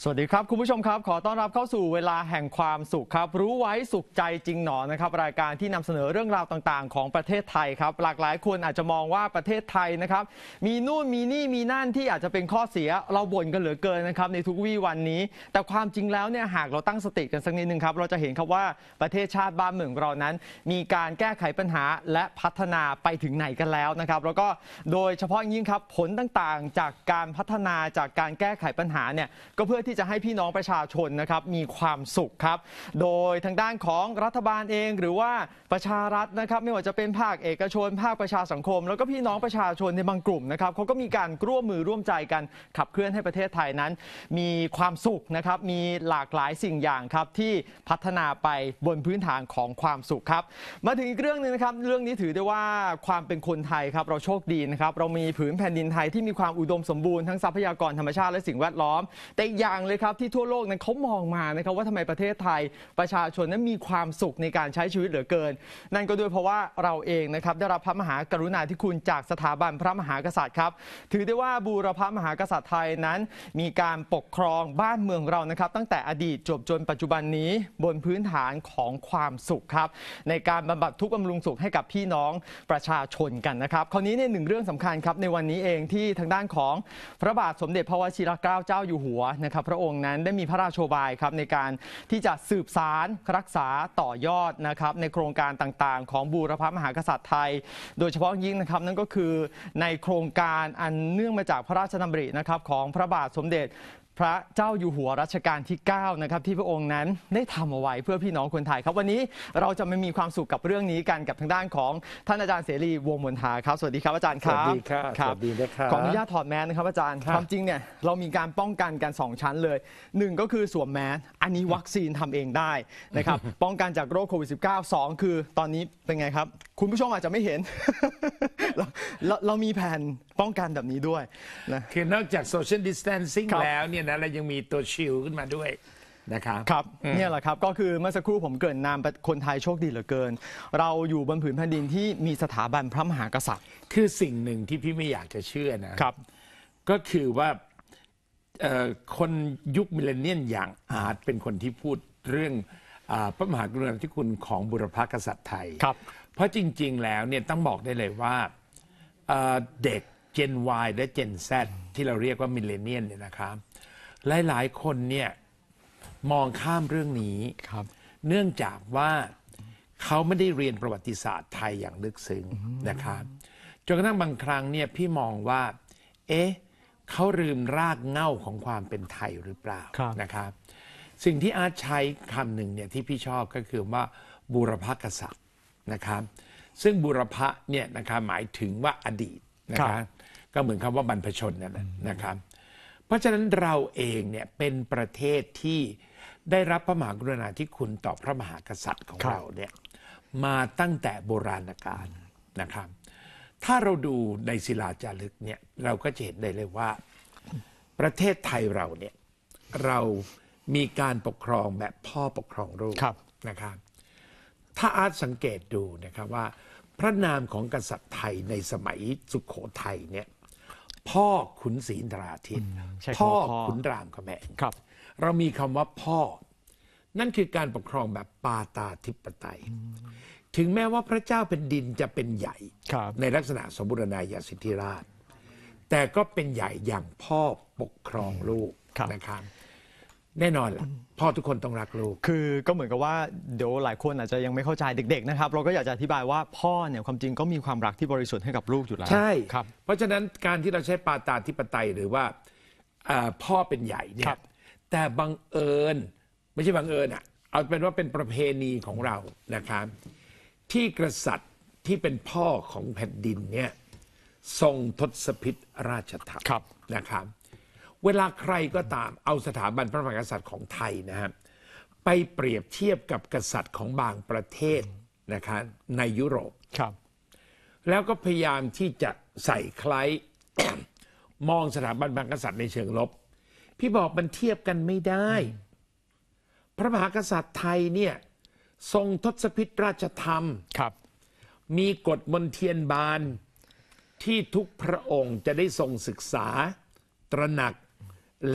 สวัสดีครับคุณผู้ชมครับขอต้อนรับเข้าสู่เวลาแห่งความสุขครับรู้ไว้สุขใจจริงหนอนะครับรายการที่นำเสนอเรื่องราวต่างๆของประเทศไทยครับหลากหลายคนอาจจะมองว่าประเทศไทยนะครับมีนู่นมีนี่มีนั่นที่อาจจะเป็นข้อเสียเราบ่นกันเหลือเกินนะครับในทุกวี่วันนี้แต่ความจริงแล้วเนี่ยหากเราตั้งสติกันสักนิดนึงครับเราจะเห็นครับว่าประเทศชาติบ้านเมืองเรานั้นมีการแก้ไขปัญหาและพัฒนาไปถึงไหนกันแล้วนะครับแล้วก็โดยเฉพาะยิ่งครับผลต่างๆจากการพัฒนาจากการแก้ไขปัญหาเนี่ยก็เพื่อที่จะให้พี่น้องประชาชนนะครับมีความสุขครับโดยทางด้านของรัฐบาลเองหรือว่าประชารัฐนะครับไม่ว่าจะเป็นภาคเอกชนภาคประชาสังคมแล้วก็พี่น้องประชาชนในบางกลุ่มนะครับเขาก็มีการร่วมมือร่วมใจกันขับเคลื่อนให้ประเทศไทยนั้นมีความสุขนะครับมีหลากหลายสิ่งอย่างครับที่พัฒนาไปบนพื้นฐานของความสุขครับมาถึงอีกเรื่องนึงนะครับเรื่องนี้ถือได้ว่าความเป็นคนไทยครับเราโชคดีนะครับเรามีผืนแผ่นดินไทยที่มีความอุดมสมบูรณ์ทั้งทรัพยากรธรรมชาติและสิ่งแวดล้อมแต่อย่างเลยครับที่ทั่วโลกนั้นเขามองมานะครับว่าทำไมประเทศไทยประชาชนนั้นมีความสุขในการใช้ชีวิตเหลือเกินนั่นก็ด้วยเพราะว่าเราเองนะครับได้รับพระมหากรุณาธิคุณจากสถาบันพระมหากษัตริย์ครับถือได้ว่าบูรพมหากษัตริย์ไทยนั้นมีการปกครองบ้านเมืองเรานะครับตั้งแต่อดีตจนปัจจุบันนี้บนพื้นฐานของความสุขครับในการบำบัดทุกข์บำรุงสุขให้กับพี่น้องประชาชนกันนะครับคราวนี้เนี่ยหนึ่งเรื่องสำคัญครับในวันนี้เองที่ทางด้านของพระบาทสมเด็จพระวชิรเกล้าเจ้าอยู่หัวนะครับพระองค์นั้นได้มีพระราโชบายครับในการที่จะสืบสานรักษาต่อยอดนะครับในโครงการต่างๆของบูรพมหากษัตริย์ไทยโดยเฉพาะยิ่งนะครับนั่นก็คือในโครงการอันเนื่องมาจากพระราชดำรินะครับของพระบาทสมเด็จพระเจ้าอยู่หัวรัชกาลที่9นะครับที่พระองค์นั้นได้ทำเอาไว้เพื่อพี่น้องคนไทยครับวันนี้เราจะไม่มีความสุขกับเรื่องนี้กันกับทางด้านของท่านอาจารย์เสรีวงศ์มนทาครับสวัสดีครับอาจารย์ครับสวัสดีครับสวัสดีนะครับขออนุญาตถอดแมสนะครับอาจารย์ความจริงเนี่ยเรามีการป้องกันกัน2ชั้นเลย1ก็คือสวมแมสอันนี้วัคซีนทำเองได้นะครับป้องกันจากโรคโควิด -19 2คือตอนนี้เป็นไงครับคุณผู้ชมอาจจะไม่เห็น เรามีแผนป้องกันแบบนี้ด้วยนะคือนอกจาก social distancing แล้วเนี่ยนะเรายังมีตัวชิลขึ้นมาด้วยนะครับครับเนี่ยแหละครับก็คือเมื่อสักครู่ผมเกริ่นนามคนไทยโชคดีเหลือเกินเราอยู่บนผืนแผ่นดินที่มีสถาบันพระมหากษัตริย์คือสิ่งหนึ่งที่พี่ไม่อยากจะเชื่อนะครับก็คือว่าคนยุคมิลเลนเนียลอย่างอาร์ตเป็นคนที่พูดเรื่องพระมหากรุณาธิคุณของบุรพกษัตริย์ไทยเพราะจริงๆแล้วเนี่ยต้องบอกได้เลยว่าเด็ก Gen Y และ Gen Z ที่เราเรียกว่ามิลเลนเนียลเนี่ยนะครับหลายๆคนเนี่ยมองข้ามเรื่องนี้เนื่องจากว่าเขาไม่ได้เรียนประวัติศาสตร์ไทยอย่างลึกซึ้งนะครับจนกระทั่งบางครั้งเนี่ยพี่มองว่าเขาลืมรากเหง้าของความเป็นไทยหรือเปล่านะครับสิ่งที่อาร์ตใช้คำหนึ่งเนี่ยที่พี่ชอบก็คือว่าบูรพกษัตริย์นะครับซึ่งบูรพเนี่ยนะครับหมายถึงว่าอดีตนะครับก็เหมือนคำว่าบรรพชนนั่นแหละนะครับเพราะฉะนั้นเราเองเนี่ยเป็นประเทศที่ได้รับพระมหากรุณาธิคุณต่อพระมหากษัตริย์ของเราเนี่ยมาตั้งแต่โบราณกาลนะครับถ้าเราดูในศิลาจารึกเนี่ยเราก็จะเห็นได้เลยว่าประเทศไทยเราเนี่ยเรามีการปกครองแบบพ่อปกครองลูกนะครับถ้าอาร์ตสังเกตดูนะครับว่าพระนามของกษัตริย์ไทยในสมัยสุโขทัยเนี่ยพ่อขุนศรีอินทราทิตย์พ่อขุนรามคำแหงเรามีคำว่าพ่อนั่นคือการปกครองแบบปาตาธิปไตยถึงแม้ว่าพระเจ้าเป็นดินจะเป็นใหญ่ในลักษณะสมบูรณาญาสิทธิราชแต่ก็เป็นใหญ่อย่างพ่อปกครองลูกนะครับแน่นอนแหละพ่อทุกคนต้องรักลูกคือก็เหมือนกับว่าเดี๋ยวหลายคนอาจจะยังไม่เข้าใจเด็กๆนะครับเราก็อยากจะอธิบายว่าพ่อเนี่ยความจริงก็มีความรักที่บริสุทธิ์ให้กับลูกอยู่แล้วใช่ครับเพราะฉะนั้นการที่เราใช้ปาตาธิปไตยหรือว่าพ่อเป็นใหญ่เนี่ยแต่บังเอิญไม่ใช่บังเอิญเอาเป็นว่าเป็นประเพณีของเรานะครับที่กษัตริย์ที่เป็นพ่อของแผ่นดินเนี่ยทรงทศพิธราชธรรมนะครับเวลาใครก็ตามเอาสถาบันพระมหากษัตริย์ของไทยนะครับไปเปรียบเทียบกับกษัตริย์ของบางประเทศนะครับในยุโรปแล้วก็พยายามที่จะใส่คล้าย มองสถาบันพระมหากษัตริย์ในเชิงลบพี่บอกมันเทียบกันไม่ได้พระมหากษัตริย์ไทยเนี่ยทรงทศพิธราชธรรมมีกฎมนเทียนบานที่ทุกพระองค์จะได้ทรงศึกษาตระหนักและ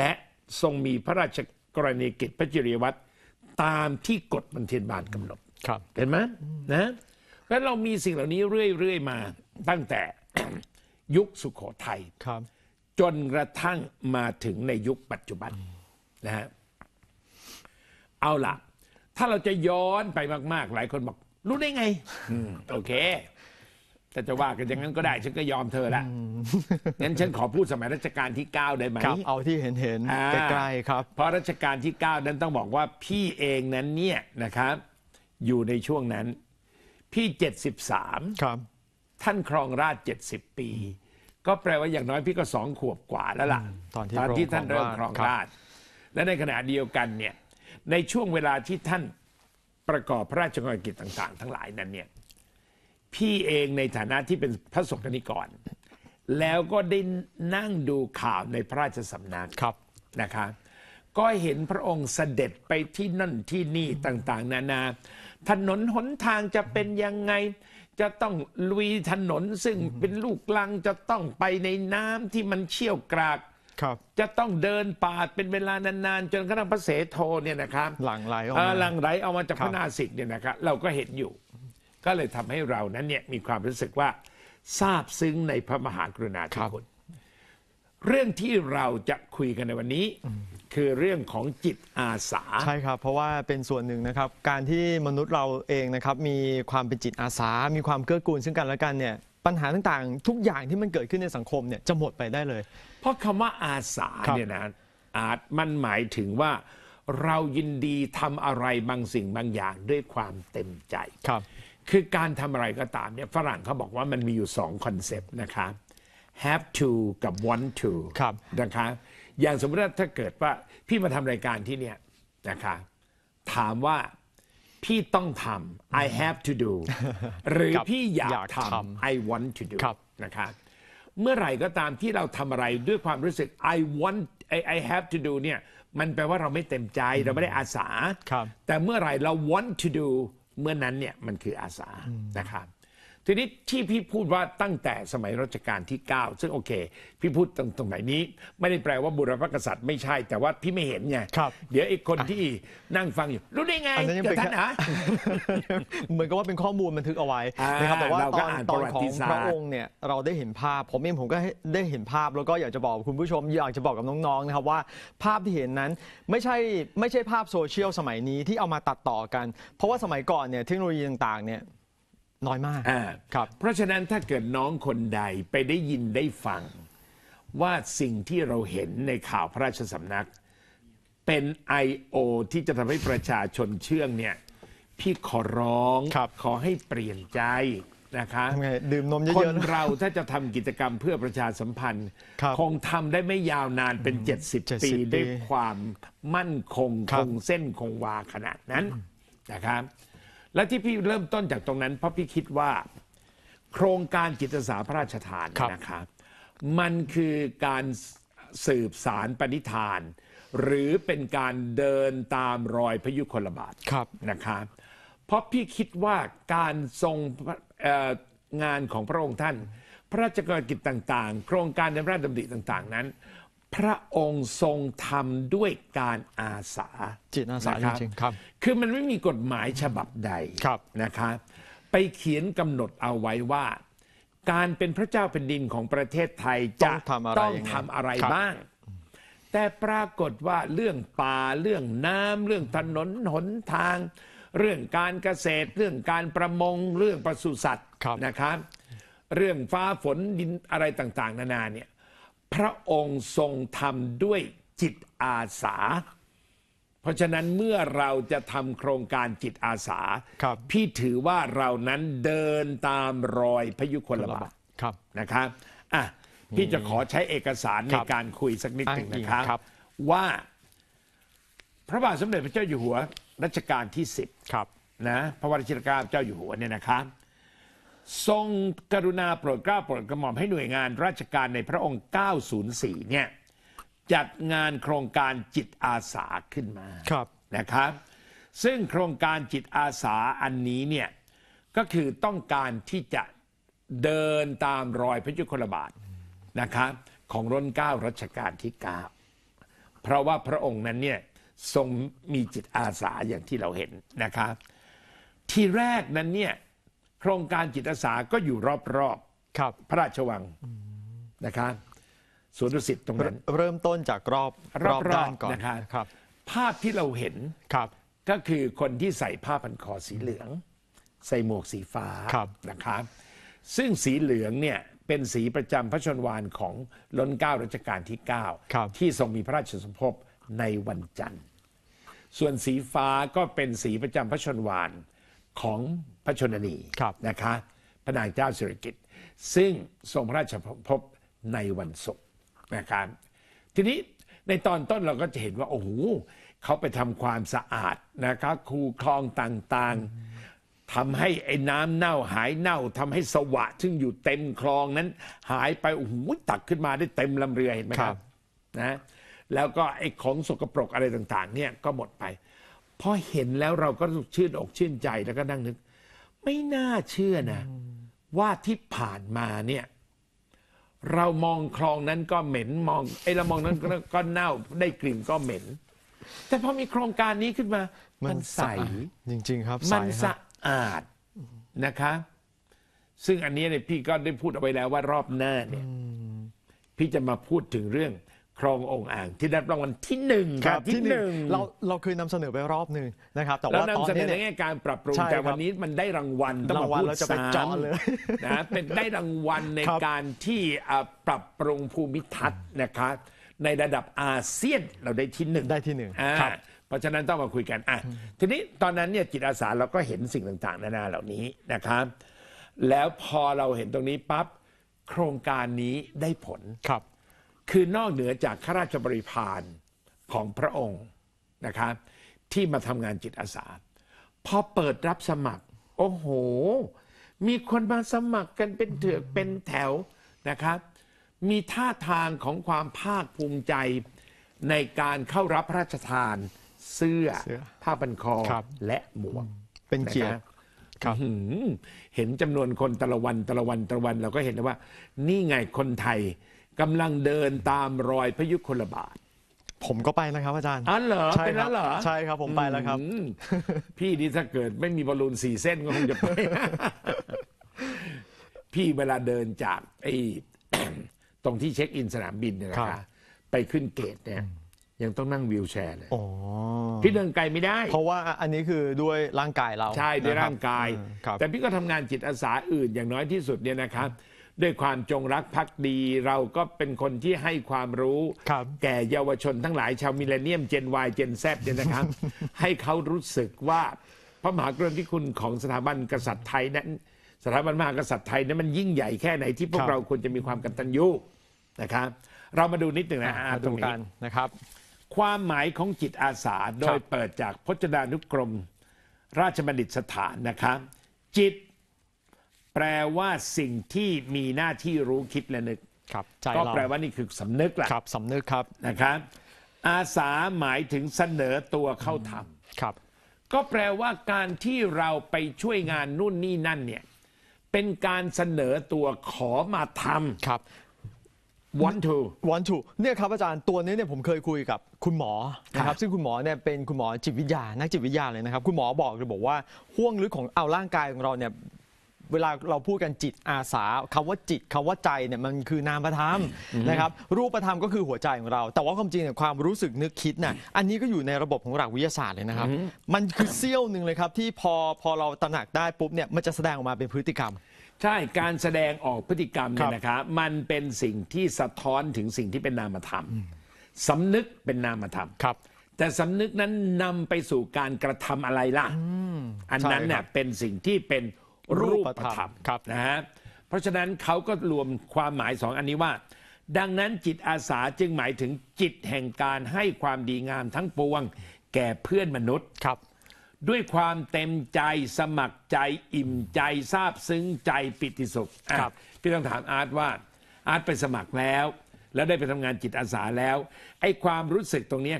ทรงมีพระราชกรณียกิจพระจริยวัตรตามที่กฎบัญชีบาลกำหนดครับเห็นไหมนะแล้วเรามีสิ่งเหล่านี้เรื่อยๆมาตั้งแต่ ยุคสุโขทัยครับจนกระทั่งมาถึงในยุคปัจจุบันนะฮะเอาล่ะ ถ้าเราจะย้อนไปมากๆ หลายคนบอกรู้ได้ไงโอเคแต่จะว่ากันอย่างนั้นก็ได้ ฉันก็ยอมเธอละงั้นฉันขอพูดสมัยรัชกาลที่ 9 ได้ไหมครับเอาที่เห็นใกล้ๆครับเพราะรัชกาลที่ 9 นั้นต้องบอกว่าพี่เองนั้นเนี่ยนะครับ อยู่ในช่วงนั้น พี่ 73 ครับท่านครองราชย์70 ปี ก็แปลว่าอย่างน้อยพี่ก็2 ขวบกว่าแล้วล่ะตอนที่ท่านเริ่มครองราชย์และในขณะเดียวกันเนี่ยในช่วงเวลาที่ท่านประกอบพระราชกรณียกิจต่างๆ ทั้งหลายนั้นเนี่ยพี่เองในฐานะที่เป็นพระสงฆ์นิกรแล้วก็ได้นั่งดูข่าวในพระราชสำนักครับนะคะก็เห็นพระองค์เสด็จไปที่นั่นที่นี่ต่างๆ นานาถนนหนทางจะเป็นยังไงจะต้องลุยถนนซึ่งเป็นลูกลังจะต้องไปในน้ำที่มันเชี่ยวกรากครับจะต้องเดินป่าเป็นเวลานานๆจนกระทั่งพระเสโทเนี่ยนะครับหลั่งไหลออกมาหลั่งไหลเอามาจากครัพบระนาสิกเนี่ยนะครับเราก็เห็นอยู่ ก็เลยทำให้เรานั้นเนี่ยมีความรู้สึกว่าซาบซึ้งในพระมหากรุณาธิคุณเรื่องที่เราจะคุยกันในวันนี้ คือเรื่องของจิตอาสาใช่ครับ เพราะว่าเป็นส่วนหนึ่งนะครับ การที่มนุษย์เราเองนะครับมีความเป็นจิตอาสา มีความเกื้อกูลซึ่งกันและกันเนี่ยปัญหาต่างๆ ทุกอย่างที่มันเกิดขึ้นในสังคมเนี่ยจะหมดไปได้เลยเพราะคำว่าอาสาครับเนี่ยนะอาจมันหมายถึงว่าเรายินดีทำอะไรบางสิ่งบางอย่างด้วยความเต็มใจครับคือการทำอะไรก็ตามเนี่ยฝรั่งเขาบอกว่ามันมีอยู่2 คอนเซปต์นะคะ have to กับ want to ครับนะคะอย่างสมมติว่าถ้าเกิดว่าพี่มาทำรายการที่เนี่ยนะคะถามว่าพี่ต้องทำ I have to do หรือครับพี่อยาอยาก กททำ I want to do ครับนะคะเมื่อไหร่ก็ตามที่เราทำอะไรด้วยความรู้สึก I have to do เนี่ยมันแปลว่าเราไม่เต็มใจเราไม่ได้อาสาครับแต่เมื่อไหร่เรา want to do เมื่อนั้นเนี่ยมันคืออาสานะครับทีนี้ที่พี่พูดว่าตั้งแต่สมัยรัชกาลที่ 9 ซึ่งโอเค พี่พูดตรงไหนนี้ ไม่ได้แปลว่าบุรพกษัตริย์ไม่ใช่ แต่ว่าพี่ไม่เห็นไงครับเดี๋ยวไอ้คนที่นั่งฟังอยู่ รู้ได้ไงอันนั้นยังเกิเป็ดนท่านเหรอเหมือนกับว่าเป็นข้อมูลบันทึกเอาไว้นะครับแต่ว่าเราตก็อนอ่านตปอนระวัของติศาสตร์พระองค์เนี่ยเราได้เห็นภาพผมเองผมก็ได้เห็นภาพแล้วก็อยากจะบอกคุณผู้ชมอยากจะบอกกับน้องๆนะครับว่าภาพที่เห็นนั้นไม่ใช่ภาพโซเชียลสมัยนี้ที่เอามาตัดต่อกัน เพราะว่าสมัยก่อนเนี่ยเทคโนโลยีต่างๆเนี่ยน้อยมาก ครับเพราะฉะนั้นถ้าเกิดน้องคนใดไปได้ยินได้ฟังว่าสิ่งที่เราเห็นในข่าวพระราชสำนัก เป็น I.O. ที่จะทำให้ประชาชนเชื่องเนี่ยพี่ขอร้องครับขอให้เปลี่ยนใจนะคะทำไงดื่มนมคเยนอะๆนะเราถ้าจะทำกิจกรรมเพื่อประชาสัมพันธ์ครับคงทำได้ไม่ยาวนานเป็น 70 ปี 70 ด้วยความมั่นคงครัคบงเส้นคงวาขนาดนั้นนะครับและที่พี่เริ่มต้นจากตรงนั้นเพราะพี่คิดว่าโครงการจิตอาสาพระราชทานครับนะครับมันคือการสืบสารปณิธาน หรือเป็นการเดินตามรอยพระยุคลบาทครับนะครับเพราะพี่คิดว่าการทรงงานของพระองค์ท่าน พระราชกรณียกิจต่างๆ โครงการในพระราชดำริต่างๆนั้น พระองค์ทรงทำด้วยการอาสาจิตอาสานะจริงๆครับคือมันไม่มีกฎหมายฉบับใดครับนะคะไปเขียนกำหนดเอาไว้ว่า การเป็นพระเจ้าแผ่นดินของประเทศไทยจะต้องทำอะไรต้องทำอะไรครับบ้าง แต่ปรากฏว่าเรื่องป่าเรื่องน้ำเรื่องถนนหนทาง เรื่องการเกษตร เรื่องการประมงเรื่องปศุสัตว์ครับนะครับ เรื่องฟ้าฝนดินอะไรต่างๆ นานาเนี่ยพระองค์ทรงทำด้วยจิตอาสา เพราะฉะนั้นเมื่อเราจะทำโครงการจิตอาสาครับพี่ถือว่าเรานั้นเดินตามรอยพยุคลบาทครับนะครับอ่ะพี่จะขอใช้เอกสารในครับการคุยสักนิดหนึ่งอ้างอิงนะครับครับว่าพระบาทสมเด็จพระเจ้าอยู่หัวรัชกาลที่ครับ 10นะพระวชิรเกล้าเจ้าอยู่หัวเนี่ยนะครับทรงกรุณาโปรดเกล้าโปรดกระหม่อมให้หน่วยงานราชการในพระองค์ 904 เนี่ยจัดงานโครงการจิตอาสาขึ้นมาครับนะครับซึ่งโครงการจิตอาสาอันนี้เนี่ยก็คือต้องการที่จะเดินตามรอยพระยุคลบาทนะครับของรัชกาลที่ 9 เพราะว่าพระองค์นั้นเนี่ยทรงมีจิตอาสาอย่างที่เราเห็นนะครับที่แรกนั้นเนี่ยโครงการจิตอาสาก็อยู่รอบครับๆพระราชวังนะครับสวนดุสิตตรงนั้นเริ่มต้นจากรอบด้านก่อนนะครับครับภาพที่เราเห็นครับก็คือคนที่ใส่ผ้าพันคอสีเหลือง ใส่หมวกสีฟ้าครับนะครับซึ่งสีเหลืองเนี่ยเป็นสีประจำพระชนวาลของล้นเกล้ารัชกาลที่ครับ 9 ที่ทรงมีพระราชสมภพในวันจันทร์ ส่วนสีฟ้าก็เป็นสีประจำพระชนวาลของพระชนนีครับนะคะพระนางเจ้าสิริกิติ์ซึ่งทรงพระราชสมภพในวันศุกร์นะครับทีนี้ในตอนต้นเราก็จะเห็นว่าโอ้โหเขาไปทำความสะอาดนะครับคูคลองต่างๆทำให้ไอ้น้ำเน่าหายเน่าทำให้สวะซึ่งอยู่เต็มคลองนั้นหายไปโอ้โหตักขึ้นมาได้เต็มลำเรือเห็นไหมครับนะแล้วก็ไอ้ของสกปรกอะไรต่างๆเนี่ยก็หมดไปพอเห็นแล้วเราก็ชื่นอกชื่นใจแล้วก็นั่งนึกไม่น่าเชื่อนะว่าที่ผ่านมาเนี่ยเรามองคลองนั้นก็เหม็นมองเรามองนั้นก็เน่าได้กลิ่นก็เหม็นแต่พอมีโครงการนี้ขึ้นมามันใสจริงๆครับมันใสสะอาดนะคะซึ่งอันนี้เนี่ยพี่ก็ได้พูดเอาไว้แล้วว่ารอบหน้าเนี่ยพี่จะมาพูดถึงเรื่องคลององอ่างที่ได้รางวัลที่หนึ่งครับที่หนึ่งเราเคยนำเสนอไปรอบหนึ่งนะครับ แต่แล้วว่าตอนนำเสนนี้อในเนี่ยแง่การปรับปรุงใช่แต่ครับวันนี้มันได้รางวัลต้องมารางวัลพูดเราจะไปเจาะเลยนะเป็นได้รางวัลในครับการที่ปรับปรุงภูมิทัศน์นะคะในระดับอาเซียนเราได้ที่หนึ่งได้ที่หนึ่งอ่าครับเพราะฉะนั้นต้องมาคุยกันทีนี้ตอนนั้นเนี่ยจิตอาสาเราก็เห็นสิ่งต่างๆนานาเหล่านี้นะครับแล้วพอเราเห็นตรงนี้ปั๊บโครงการนี้ได้ผลครับคือนอกเหนือจากข้าราชบริพารของพระองค์นะครับที่มาทำงานจิตอาสาพอเปิดรับสมัครโอ้โหมีคนมาสมัครกันเป็นเถือกเป็นแถวนะครับมีท่าทางของความภาคภูมิใจในการเข้ารับพระราชทานเสื้อผ้าพันคอครับและหมวกเป็นเกียรติ ครับเห็นจำนวนคนแต่ละวันเราก็เห็นแล้วว่า นี่ไงคนไทยกำลังเดินตามรอยพระยุคลบาทผมก็ไปนะครับอาจารย์อ๋อเหรอใช่เป็นคแล้รับวเหรอใช่ครับผมไปแล้วครับพี่นี่ถ้าเกิดไม่มีบอลลูน4 เส้นก็คงจะไป พี่เวลาเดินจากไอ้ ตรงที่เช็คอินสนามบินเนี่ยนะครัคะบไปขึ้นเกตเนี่ยยังต้องนั่งวีลแชร์เลยอ๋อพี่เดินไกลไม่ได้เพราะว่าอันนี้คือด้วยร่างกายเราใช่ด้วยนะคบร่างกายครับแต่พี่ก็ทำงานจิตอาสาอื่นอย่างน้อยที่สุดเนี่ยนะครับด้วยความจงรักภักดีเราก็เป็นคนที่ให้ความรู้ครับแก่เยาวชนทั้งหลายชาวมิเลเนียมเจน Y เจน Z เนี่ยนะครับ ให้เขารู้สึกว่าพระมหากรุณาธิคุณของสถาบันกษัตริย์ไทยนั้นสถาบันมหากษัตริย์ไทยนั้นมันยิ่งใหญ่แค่ไหนที่พวคกรับเราควรจะมีความกตัญญูนะครับเรามาดูนิดหนึ่งนะมาตรดูงกันี้นนะครับความหมายของจิตอาสาโดครัยบเปิดจากพจนานุกรมราชบัณฑิตสถานนะครับจิตแปลว่าสิ่งที่มีหน้าที่รู้คิดและนึกครับใจก็เราแปลว่านี่คือสำนึกแหละครับสำนึกครับนะครับอาสาหมายถึงเสนอตัวเข้าทครับำก็แปลว่าการที่เราไปช่วยงานนู่นนี่นั่นเนี่ยเป็นการเสนอตัวขอมาทครับำ want to วันถูเนี่ยครับอาจารย์ตัวนี้เนี่ยผมเคยคุยกับคุณหมอนะคครัรับบ ซึ่งคุณหมอเนี่ยเป็นคุณหมอจิตวิทยานักจิตวิทยาเลยนะครับคุณหมอบอกเลยบอกว่าห้วงลึกของเอาร่างกายของเราเนี่ยเวลาเราพูดกันจิตอาสาคำว่าจิตคำว่าใจเนี่ยมันคือนามธรรมนะครับรูปธรรมก็คือหัวใจของเรา แต่ว่าความจริงเนี่ยความรู้สึกนึกคิดน่ะอันนี้ก็อยู่ในระบบของหลักวิทยาศาสตร์เลยนะครับมันคือเสี้ยวหนึ่งเลยครับที่พอเราตระหนักได้ปุ๊บเนี่ยมันจะแสดงออกมาเป็นพฤติกรรมใช่การแสดงออกพฤติกรรมครัเนี่บยนะครับมันเป็นสิ่งที่สะท้อนถึงสิ่งที่เป็นนามธรรมสำนึกเป็นนามธรรมครับแต่สำนึกนั้นนำไปสู่การกระทำอะไรล่ะอันนั้นใช่เนี่คยรับเป็นสิ่งที่เป็นรูปธรรมครับนะฮะเพราะฉะนั้นเขาก็รวมความหมายสองอันนี้ว่า ดังนั้นจิตอาสาจึงหมายถึงจิตแห่งการให้ความดีงามทั้งปวง แก่เพื่อนมนุษย์ครับด้วยความเต็มใจสมัครใจอิ่มใจซาบซึ้งใจปิติสุขอ่ะครับพี่ต้องถามอาร์ตว่าอาร์ตไปสมัครแล้วได้ไปทำงานจิตอาสาแล้วไอ้ความรู้สึกตรงเนี้ยค่ะ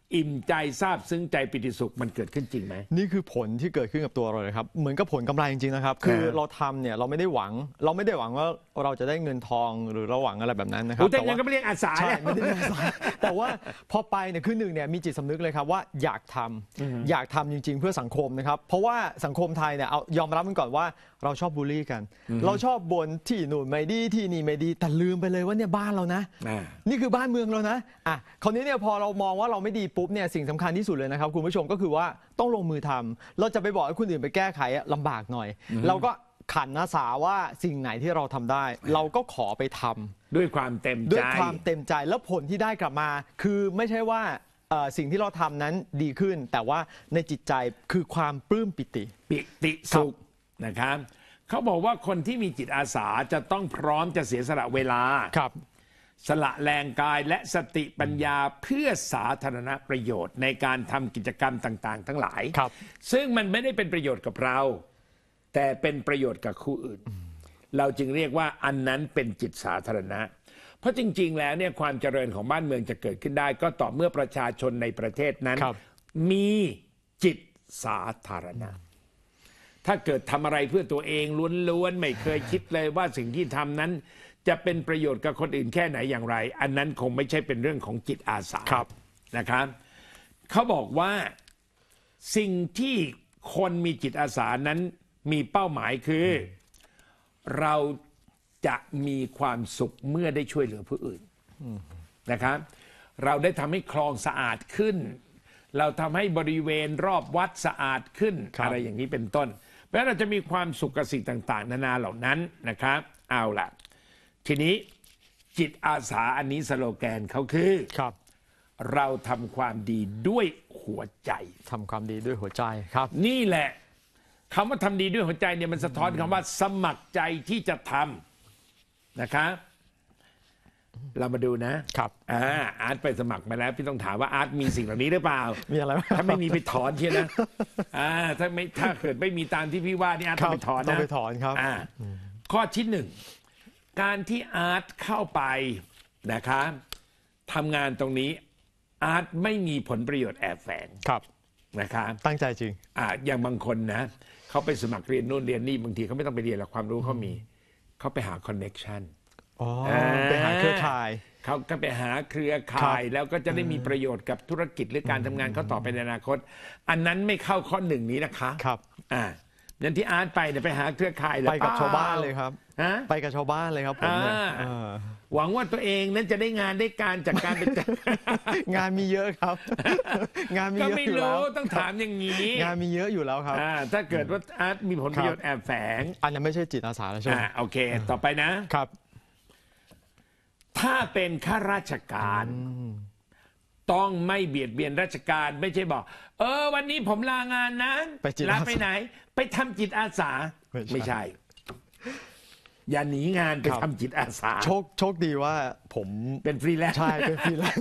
อิ่มใจซาบซึ้งใจปิติสุขมันเกิดขึ้นจริงไหมนี่คือผลที่เกิดขึ้นกับตัวเราเลยครับเหมือนกับผลกำไรจริงๆนะครับคือเราทำเนี่ยเราไม่ได้หวังว่าเราจะได้เงินทองหรือเราหวังอะไรแบบนั้นนะครับแต่ยังก็ไม่เรียกอาสาใช่ไม่ได้เรียกอาสาแต่ว่าพอไปเนี่ยคือหนึ่งเนี่ยมีจิตสำนึกเลยครับว่าอยากทำจริงๆเพื่อสังคมนะครับเพราะว่าสังคมไทยเนี่ยเอายอมรับมันก่อนว่าเราชอบบูลลี่กันเราชอบบ่นที่นู่นไม่ดีที่นี่ไม่ดีแต่ลืมไปเลยว่าเนี่ยบ้านเรานะนี่คือบ้านเมืองเรานะคราวนี้เนี่ยพอเรามองว่าเราไม่ดีปุ๊บเนี่ยสิ่งสำคัญที่สุดเลยนะครับคุณผู้ชมก็คือว่าต้องลงมือทำเราจะไปบอกให้คนอื่นไปแก้ไขลำบากหน่อยเราก็ขันอาสาว่าสิ่งไหนที่เราทำได้เราก็ขอไปทำด้วยความเต็มใจแล้วผลที่ได้กลับมาคือไม่ใช่ว่าสิ่งที่เราทำนั้นดีขึ้นแต่ว่าในจิตใจคือความปลื้มปิติสุขนะครับเขาบอกว่าคนที่มีจิตอาสาจะต้องพร้อมจะเสียสละเวลาสละแรงกายและสติปัญญาเพื่อสาธารณประโยชน์ในการทำกิจกรรมต่างๆทั้งหลายซึ่งมันไม่ได้เป็นประโยชน์กับเราแต่เป็นประโยชน์กับผู้อื่นเราจึงเรียกว่าอันนั้นเป็นจิตสาธารณะเพราะจริงๆแล้วเนี่ยความเจริญของบ้านเมืองจะเกิดขึ้นได้ก็ต่อเมื่อประชาชนในประเทศนั้นมีจิตสาธารณะถ้าเกิดทำอะไรเพื่อตัวเองล้วนๆไม่เคยคิดเลยว่าสิ่งที่ทำนั้นจะเป็นประโยชน์กับคนอื่นแค่ไหนอย่างไรอันนั้นคงไม่ใช่เป็นเรื่องของจิตอาสานะครับเขาบอกว่าสิ่งที่คนมีจิตอาสานั้นมีเป้าหมายคือเราจะมีความสุขเมื่อได้ช่วยเหลือผู้อื่นนะครับเราได้ทำให้คลองสะอาดขึ้นเราทำให้บริเวณรอบวัดสะอาดขึ้นอะไรอย่างนี้เป็นต้นเพราะฉะนั้นเราจะมีความสุขกับสิ่งต่างๆนานาเหล่านั้นนะครับเอาล่ะทีนี้จิตอาสาอันนี้สโลแกนเขาคือเราทำความดีด้วยหัวใจทำความดีด้วยหัวใจครับนี่แหละคำว่าทำดีด้วยหัวใจเนี่ยมันสะท้อนคำว่าสมัครใจที่จะทำนะครับเรามาดูนะครับอาร์ตไปสมัครมาแล้วพี่ต้องถามว่าอาร์ตมีสิ่งเหล่านี้หรือเปล่ามีอะไรถ้าไม่มีไปถอนเชียวนะถ้าเกิดไม่มีตามที่พี่ว่านี่อาร์ตต้องไปถอนนะต้องไปถอนครับข้อที่หนึ่งการที่อาร์ตเข้าไปนะครับทำงานตรงนี้อาร์ตไม่มีผลประโยชน์แอบแฝงนะครับตั้งใจจริงอย่างบางคนนะเขาไปสมัครเรียนโน่นเรียนนี่บางทีเขาไม่ต้องไปเรียนหรอกความรู้เขามีเขาไปหาคอนเน็กชันไปหาเครือข่ายเขาก็ไปหาเครือข่ายแล้วก็จะได้มีประโยชน์กับธุรกิจหรือการทำงานเขาต่อไปในอนาคตอันนั้นไม่เข้าข้อหนึ่งนี้นะคะครับอย่างที่อาร์ตไปเนี่ยไปหาเครือข่ายไปกับชาวบ้านเลยครับไปกับชาวบ้านเลยครับผมหวังว่าตัวเองนั้นจะได้งานได้การจากการเป็นงานมีเยอะครับงานมีเยอะอยู่แล้วต้องถามอย่างนี้งานมีเยอะอยู่แล้วครับถ้าเกิดว่าอาร์ตมีผลประโยชน์แอบแฝงอันนั้นไม่ใช่จิตอาสาแล้วใช่ไหมโอเคต่อไปนะครับถ้าเป็นข้าราชการต้องไม่เบียดเบียนราชการไม่ใช่บอกวันนี้ผมลางานนะลาไปไหนไปทำจิตอาสาไม่ใช่อย่าหนีงานไปทำจิตอาสาโชคดีว่าผมเป็นฟรีแลนซ์ใช่เป็นฟรีแลนซ์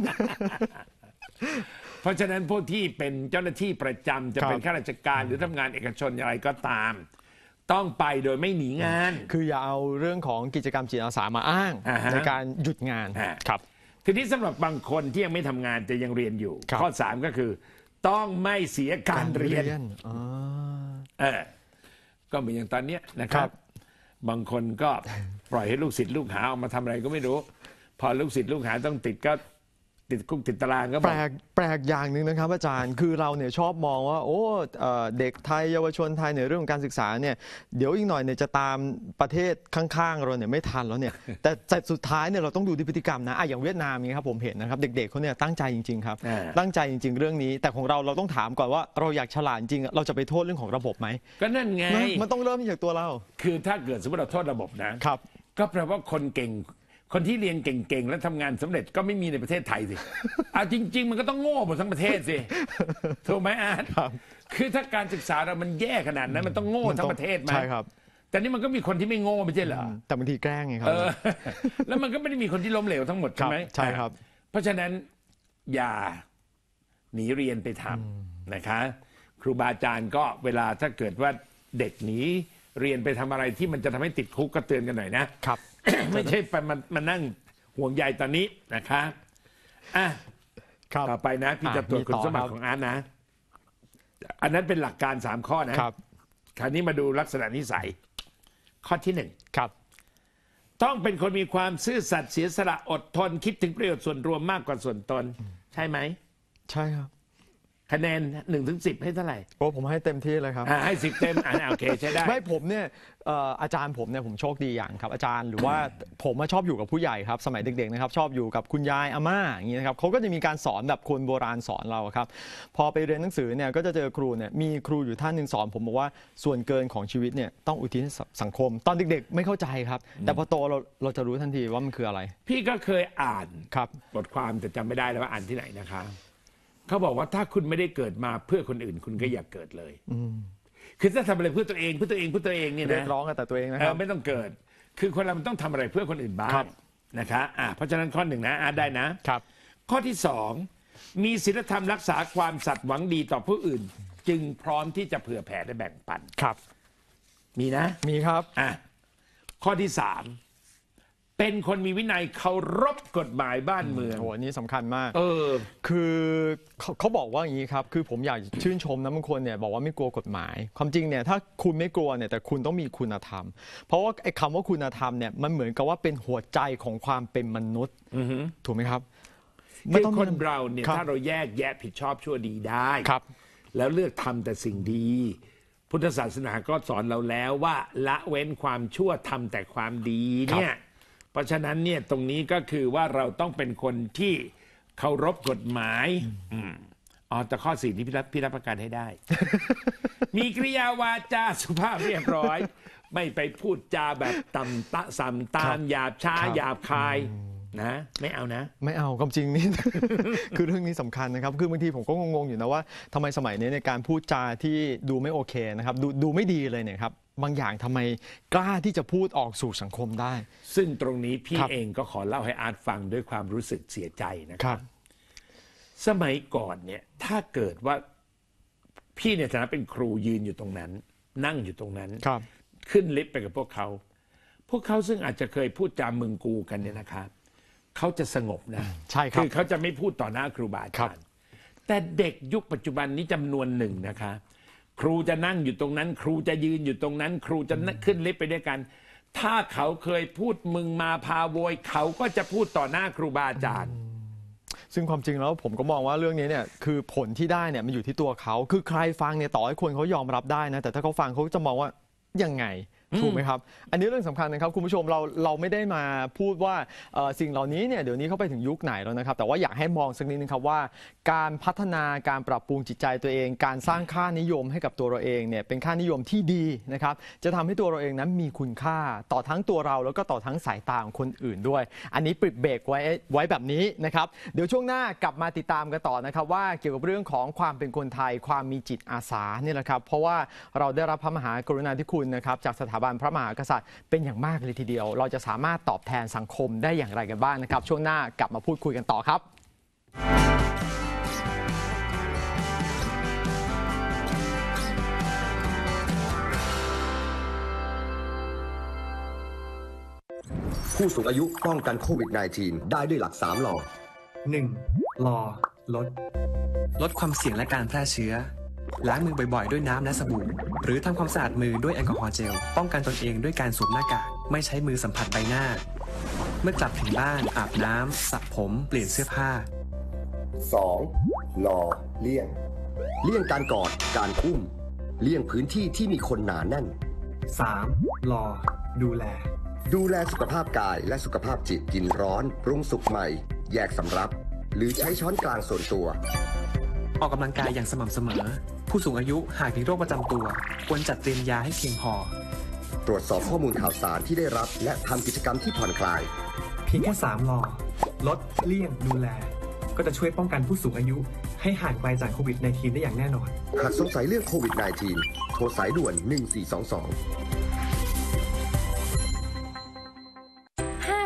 เพราะฉะนั้นพวกที่เป็นเจ้าหน้าที่ประจำจะเป็นข้าราชการหรือทำงานเอกชนอะไรก็ตามต้องไปโดยไม่หนีงานคืออย่าเอาเรื่องของกิจกรรมจิตอาสามาอ้างในการหยุดงานครับทีนี้สำหรับบางคนที่ยังไม่ทำงานแต่ยังเรียนอยู่ข้อ3ก็คือต้องไม่เสียการเรียนก็เหมือนอย่างตอนนี้นะครับบางคนก็ปล่อยให้ลูกศิษย์ลูกหาออกมาทำอะไรก็ไม่รู้พอลูกศิษย์ลูกหาต้องติดก็ติดคุกติดตารางก็แปลกอย่างหนึ่งนะครับอาจารย์คือเราเนี่ยชอบมองว่าเด็กไทยเยาวชนไทยเนี่ยเรื่องของการศึกษาเนี่ยเดี๋ยวอีกหน่อยเนี่ยจะตามประเทศข้างๆเราเนี่ยไม่ทันแล้วเนี่ยแต่สุดท้ายเนี่ยเราต้องดูที่พฤติกรรมนะอย่างเวียดนามนี่ครับผมเห็นนะครับเด็กๆเขาเนี่ยตั้งใจจริงๆครับตั้งใจจริงๆเรื่องนี้แต่ของเราต้องถามก่อนว่าเราอยากฉลาดจริงเราจะไปโทษเรื่องของระบบไหมก็นั่นไงมันต้องเริ่มจากตัวเราคือถ้าเกิดสมมติเราโทษระบบนะครับก็แปลว่าคนเก่งคนที่เรียนเก่งๆและทำงานสำเร็จก็ไม่มีในประเทศไทยสิจริงๆมันก็ต้องโง่หมดทั้งประเทศสิถูกไหมอาร์ตคือถ้าการศึกษาเรามันแย่ขนาดนั้นมันต้องโง่ทั้งประเทศไหมใช่ครับแต่นี่มันก็มีคนที่ไม่โง่ไม่ใช่เหรอแต่บางทีแกล้งไงครับแล้วมันก็ไม่ได้มีคนที่ล้มเหลวทั้งหมดใช่ไหมใช่ครับเพราะฉะนั้นอย่าหนีเรียนไปทำนะคะครูบาอาจารย์ก็เวลาถ้าเกิดว่าเด็กหนีเรียนไปทำอะไรที่มันจะทำให้ติดคุกก็เตือนกันหน่อยนะครับไม่ใช่ไปมานั่งห่วงใยตอนนี้นะคะต่อไปนะพี่จะตรวจคุณสมบัติของอาร์ตนะ อันนั้นเป็นหลักการ3 ข้อนะครับ คราวนี้มาดูลักษณะนิสัย ข้อที่ 1 ครับต้องเป็นคนมีความซื่อสัตย์เสียสละอดทนคิดถึงประโยชน์ส่วนรวมมากกว่าส่วนตน ใช่ไหมใช่ครับคะแนน 1-10 ให้เท่าไหร่โอ้ผมให้เต็มที่เลยครับให้10 เต็มโอเคใช้ได้ไม่ผมเนี่ยอาจารย์ผมเนี่ยผมโชคดีอย่างครับอาจารย์หรือว่าผมชอบอยู่กับผู้ใหญ่ครับสมัยเด็กๆนะครับชอบอยู่กับคุณยายอาม่าอย่างนี้นะครับเขาก็จะมีการสอนแบบคนโบราณสอนเราครับพอไปเรียนหนังสือเนี่ยก็จะเจอครูเนี่ยมีครูอยู่ท่านหนึ่งสอนผมบอกว่าส่วนเกินของชีวิตเนี่ยต้องอุทิศให้สังคมตอนเด็กๆไม่เข้าใจครับแต่พอโตเราจะรู้ทันทีว่ามันคืออะไรพี่ก็เคยอ่านครับบทความแต่จำไม่ได้แล้วว่าอ่านที่ไหนนะคะเขาบอกว่าถ้าคุณไม่ได้เกิดมาเพื่อคนอื่นคุณก็อย่าเกิดเลยคือถ้าทำอะไรเพื่อตัวเองเนี่ยนะเรียกร้องกันแต่ตัวเองนะครับไม่ต้องเกิดคือคนเรามันต้องทำอะไรเพื่อคนอื่นบ้างนะคะเพราะฉะนั้นข้อ 1นะอาร์ตได้นะครับข้อที่ 2มีศีลธรรมรักษาความสัตย์หวังดีต่อผู้อื่นจึงพร้อมที่จะเผื่อแผ่และแบ่งปันครับมีนะมีครับข้อที่ 3เป็นคนมีวินัยเคารพกฎหมายบ้านเมืองโอ้อันนี้สำคัญมากคือเขาบอกว่าอย่างนี้ครับคือผมอยากชื่นชมนะบางคนเนี่ยบอกว่าไม่กลัวกฎหมายความจริงเนี่ยถ้าคุณไม่กลัวเนี่ยแต่คุณต้องมีคุณธรรมเพราะว่าไอ้คำว่าคุณธรรมเนี่ยมันเหมือนกับว่าเป็นหัวใจของความเป็นมนุษย์ถูกไหมครับคือคนเราเนี่ยถ้าเราแยกแยะผิดชอบชั่วดีได้แล้วเลือกทำแต่สิ่งดีพุทธศาสนาก็สอนเราแล้วว่าละเว้นความชั่วทำแต่ความดีเนี่ยเพราะฉะนั้นเนี่ยตรงนี้ก็คือว่าเราต้องเป็นคนที่เคารพกฎหมายแต่ข้อ 4นี้พี่รับประกันให้ได้ มีกริยาวาจาสุภาพเรียบร้อยไม่ไปพูดจาแบบต่ำตะสัมตามหยาบช้าหยาบคายนะไม่เอานะไม่เอาความจริงนี่ คือเรื่องนี้สำคัญนะครับคือบางทีผมก็งงๆอยู่นะว่าทำไมสมัยนี้ในการพูดจาที่ดูไม่โอเคนะครับดูไม่ดีเลยเนี่ยครับบางอย่างทำไมกล้าที่จะพูดออกสู่สังคมได้ซึ่งตรงนี้พี่เองก็ขอเล่าให้อาร์ตฟังด้วยความรู้สึกเสียใจนะครับสมัยก่อนเนี่ยถ้าเกิดว่าพี่ในฐานะเป็นครูยืนอยู่ตรงนั้นนั่งอยู่ตรงนั้นขึ้นลิฟต์ไปกับพวกเขาซึ่งอาจจะเคยพูดจามึงกูกันเนี่ยนะครับเขาจะสงบนะใช่ครับคือเขาจะไม่พูดต่อหน้าครูบาอาจารย์แต่เด็กยุคปัจจุบันนี้จำนวนหนึ่งนะคะครูจะนั่งอยู่ตรงนั้นครูจะยืนอยู่ตรงนั้นครูจะขึ้นลิฟต์ไปด้วยกันถ้าเขาเคยพูดมึงมาพาโวยเขาก็จะพูดต่อหน้าครูบาอาจารย์ซึ่งความจริงแล้วผมก็มองว่าเรื่องนี้เนี่ยคือผลที่ได้เนี่ยมันอยู่ที่ตัวเขาคือใครฟังเนี่ยต่อให้คนเขายอมรับได้นะแต่ถ้าเขาฟังเขาจะมองว่ายังไงถูกไหมครับอันนี้เรื่องสำคัญนะครับคุณผู้ชมเราไม่ได้มาพูดว่าสิ่งเหล่านี้เนี่ยเดี๋ยวนี้เขาไปถึงยุคไหนแล้วนะครับแต่ว่าอยากให้มองสักนิดนึงครับว่าการพัฒนาการปรับปรุงจิตใจตัวเองการสร้างค่านิยมให้กับตัวเราเองเนี่ยเป็นค่านิยมที่ดีนะครับจะทำให้ตัวเราเองนั้นมีคุณค่าต่อทั้งตัวเราแล้วก็ต่อทั้งสายตาของคนอื่นด้วยอันนี้ปิดเบรกไว้แบบนี้นะครับเดี๋ยวช่วงหน้ากลับมาติดตามกันต่อนะครับว่าเกี่ยวกับเรื่องของความเป็นคนไทยความมีจิตอาสานี่แหละครับเพราะว่าเราได้รับพระมหากรุณาธิคุณนะครับจากสถาบันพระมหากษัตริย์เป็นอย่างมากเลยทีเดียวเราจะสามารถตอบแทนสังคมได้อย่างไรกันบ้างนะครับช่วงหน้ากลับมาพูดคุยกันต่อครับผู้สูงอายุป้องกันโควิด -19 ได้ด้วยหลัก3ลอ 1. ลอลดความเสี่ยงและการแพร่เชื้อล้างมือบ่อยๆด้วยน้ำและสบู่หรือทำความสะอาดมือด้วยแอลกอฮอล์เจลป้องกันตนเองด้วยการสวมหน้ากากไม่ใช้มือสัมผัสใบหน้าเมื่อกลับถึงบ้านอาบน้ำสระผมเปลี่ยนเสื้อผ้า 2. ลอเลี่ยงการกอดการอุ้มเลี่ยงพื้นที่ที่มีคนหนาแน่น 3. ลอดูแลสุขภาพกายและสุขภาพจิตกินร้อนปรุงสุกใหม่แยกสำรับหรือใช้ช้อนกลางส่วนตัวออกกำลังกายอย่างสม่ำเสมอผู้สูงอายุหากมีโรคประจำตัวควรจัดเตรียมยาให้เพียงพอตรวจสอบข้อมูลข่าวสารที่ได้รับและทำกิจกรรมที่ผ่อนคลายเพียงแค่3ลอลดเลี่ยงดูแลก็จะช่วยป้องกันผู้สูงอายุให้ห่างไกลจากโควิด -19 ได้อย่างแน่นอนหากสงสัยเรื่องโควิด -19 โทรสายด่วน1422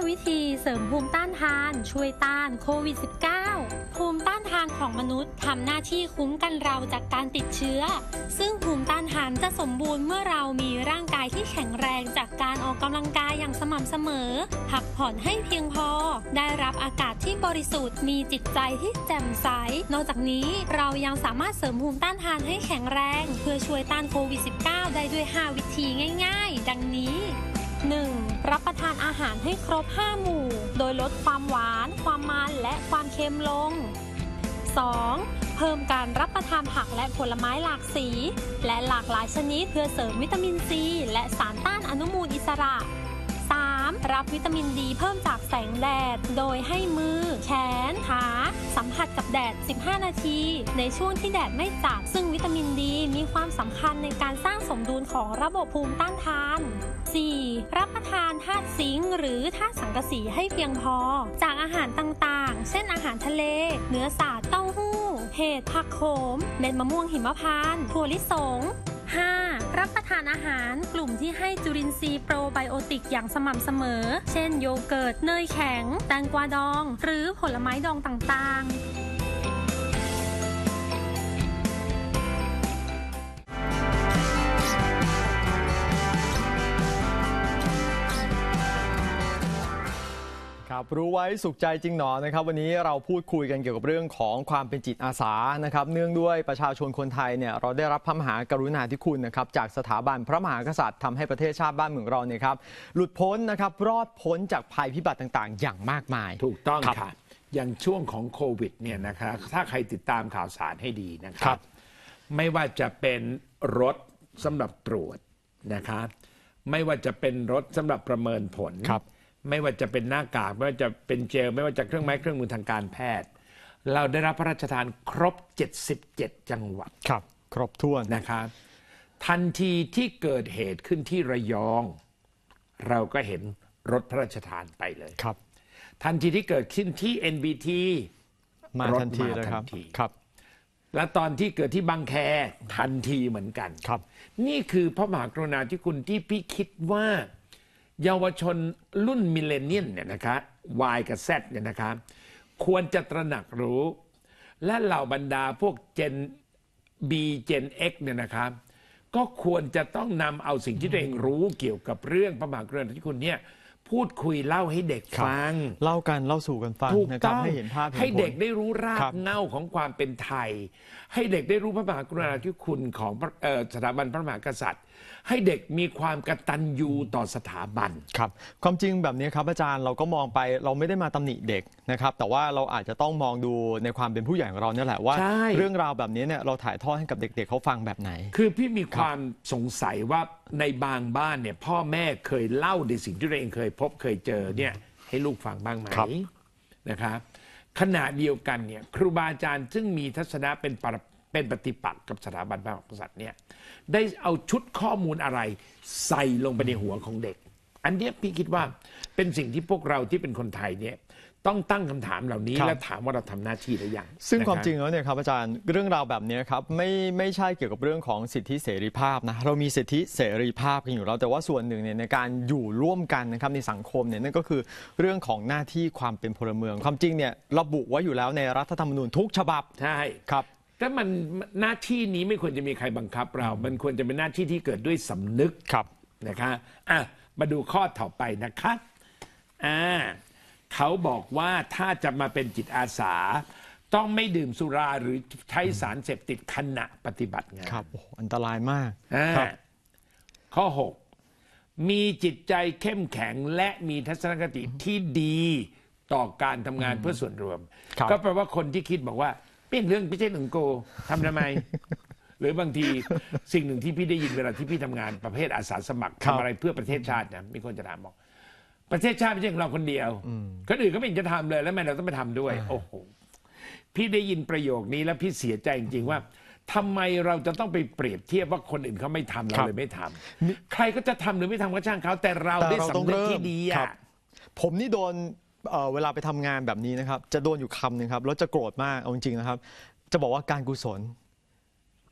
วิธีเสริมภูมิต้านทานช่วยต้านโควิด -19 ภูมิต้านทานของมนุษย์ทำหน้าที่คุ้มกันเราจากการติดเชื้อซึ่งภูมิต้านทานจะสมบูรณ์เมื่อเรามีร่างกายที่แข็งแรงจากการออกกำลังกายอย่างสม่ำเสมอพักผ่อนให้เพียงพอได้รับอากาศที่บริสุทธิ์มีจิตใจที่แจ่มใสนอกจากนี้เรายังสามารถเสริมภูมิต้านทานให้แข็งแรงเพื่อช่วยต้านโควิด -19 ได้ด้วย 5 วิธีง่ายๆดังนี้ 1. รับประทานอาหารให้ครบ 5 หมู่โดยลดความหวานความมันและความเค็มลง 2. เพิ่มการรับประทานผักและผลไม้หลากสีและหลากหลายชนิดเพื่อเสริมวิตามินซีและสารต้านอนุมูลอิสระ 3. รับวิตามินดีเพิ่มจากแสงแดดโดยให้มือแขนขาสัมผัสกับแดด 15 นาทีในช่วงที่แดดไม่จัดซึ่งวิตามินดีมีความสำคัญในการสร้างสมดุลของระบบภูมิต้านทาน 4. รับประทานธาตุซิงค์หรือธาตุสังกะสีให้เพียงพอจากอาหารต่างๆเช่นอาหารทะเลเนื้อสัตว์เต้าหู้เห็ดผักโขมเม็ดมะม่วงหิมพานต์ถั่วลิสง 5. รับประทานอาหารกลุ่มที่ให้จุลินทรีย์โปรไบโอติกอย่างสม่ำเสมอเช่นโยเกิร์ตเนยแข็งแตงกวาดองหรือผลไม้ดองต่างๆครับรู้ไว้สุขใจจริงหนอนะครับวันนี้เราพูดคุยกันเกี่ยวกับเรื่องของความเป็นจิตอาสานะครับเนื่องด้วยประชาชนคนไทยเนี่ยเราได้รับพระมหากรุณาธิคุณนะครับจากสถาบันพระมหากษัตริย์ทำให้ประเทศชาติบ้านเมืองเราเนี่ยครับหลุดพ้นนะครับรอดพ้นจากภัยพิบัติต่างๆอย่างมากมายถูกต้องค่ะอย่างช่วงของโควิดเนี่ยนะครับถ้าใครติดตามข่าวสารให้ดีนะครับไม่ว่าจะเป็นรถสำหรับตรวจนะครับไม่ว่าจะเป็นรถสำหรับประเมินผลไม่ว่าจะเป็นหน้ากากไม่ว่าจะเป็นเจลไม่ว่าจะเครื่องไม้เครื่องมือทางการแพทย์เราได้รับพระราชทานครบ77จังหวัดครับครบถ้วนนะครับทันทีที่เกิดเหตุขึ้นที่ระยองเราก็เห็นรถพระราชทานไปเลยครับทันทีที่เกิดขึ้นที่ NBT มาทันทีเลยครับและตอนที่เกิดที่บางแคทันทีเหมือนกันครับนี่คือพระมหากรุณาธิคุณที่พี่คิดว่าเยาวชนรุ่นมิเลเนียลเนี่ยนะคะ Y กับ Z เนี่ยนะคะควรจะตระหนักรู้และเหล่าบรรดาพวก Gen B Gen X เนี่ยนะคะก็ควรจะต้องนำเอาสิ่งที่ตัวเองรู้เกี่ยวกับเรื่องพระมหากรุณาธิคุณเนี่ยพูดคุยเล่าให้เด็กฟังเล่ากันเล่าสู่กันฟังนะครับให้เห็นภาพให้เด็กได้รู้รากเหง้าของความเป็นไทยให้เด็กได้รู้พระมหากรุณาธิคุณของสถาบันพระมหากษัตริย์ให้เด็กมีความกตัญญูต่อสถาบันครับความจริงแบบนี้ครับอาจารย์เราก็มองไปเราไม่ได้มาตำหนิเด็กนะครับแต่ว่าเราอาจจะต้องมองดูในความเป็นผู้ใหญ่ของเราเนี่ยแหละว่าเรื่องราวแบบนี้เนี่ยเราถ่ายทอดให้กับเด็กๆเขาฟังแบบไหนคือพี่มีความสงสัยว่าในบางบ้านเนี่ยพ่อแม่เคยเล่าในสิ่งที่ตัวเองเคยพบเคยเจอเนี่ยให้ลูกฟังบ้างไหมนะครับขณะเดียวกันเนี่ยครูบาอาจารย์ซึ่งมีทัศนะเป็นปฏิปักษ์กับสถาบันพระมหากษัตริย์เนี่ยได้เอาชุดข้อมูลอะไรใส่ลงไปในหัวของเด็กอันนี้พี่คิดว่าเป็นสิ่งที่พวกเราที่เป็นคนไทยเนี่ยต้องตั้งคำถามเหล่านี้และถามว่าเราทำหน้าที่หรือยังซึ่งความจริงแล้วเนี่ยครับอาจารย์เรื่องราวแบบนี้ครับไม่ใช่เกี่ยวกับเรื่องของสิทธิเสรีภาพนะเรามีสิทธิเสรีภาพกันอยู่แล้วแต่ว่าส่วนหนึ่งเนี่ยในการอยู่ร่วมกันนะครับในสังคมเนี่ยนั่นก็คือเรื่องของหน้าที่ความเป็นพลเมืองความจริงเนี่ยระบุไว้อยู่แล้วในรัฐธรรมนูญทุกฉบับใช่ครับแต่มันหน้าที่นี้ไม่ควรจะมีใครบังคับเรามันควรจะเป็นหน้าที่ที่เกิดด้วยสำนึกนะคะมาดูข้อต่อไปนะคะเขาบอกว่าถ้าจะมาเป็นจิตอาสาต้องไม่ดื่มสุราหรือใช้สารเสพติดขณะปฏิบัติงานครับอันตรายมากข้อ 6มีจิตใจเข้มแข็งและมีทัศนคติที่ดีต่อการทำงานเพื่อส่วนรวมก็แปลว่าคนที่คิดบอกว่าเป็นเรื่องไม่ใช่หนึ่งโกทำไม หรือบางทีสิ่งหนึ่งที่พี่ได้ยินเวลาที่พี่ทำงานประเภทอาสาสมัครทำอะไรเพื่อประเทศชาตินะมีคนจะถามบอกประเทศชาติไม่ใช่ของเราคนเดียวคนอื่นก็ไม่เห็นจะทำเลยแล้วทำไมเราต้องไปทำด้วยโอ้โหพี่ได้ยินประโยคนี้แล้วพี่เสียใจจริงๆว่าทำไมเราจะต้องไปเปรียบเทียบว่าคนอื่นเขาไม่ทำเราเลยไม่ทำใครก็จะทำหรือไม่ทำก็ช่างเขาแต่เราได้สำนึกที่ดีอ่ะผมนี่โดนเวลาไปทำงานแบบนี้นะครับจะโดนอยู่คำหนึ่งครับแล้วจะโกรธมากเอาจริงๆนะครับจะบอกว่าการกุศล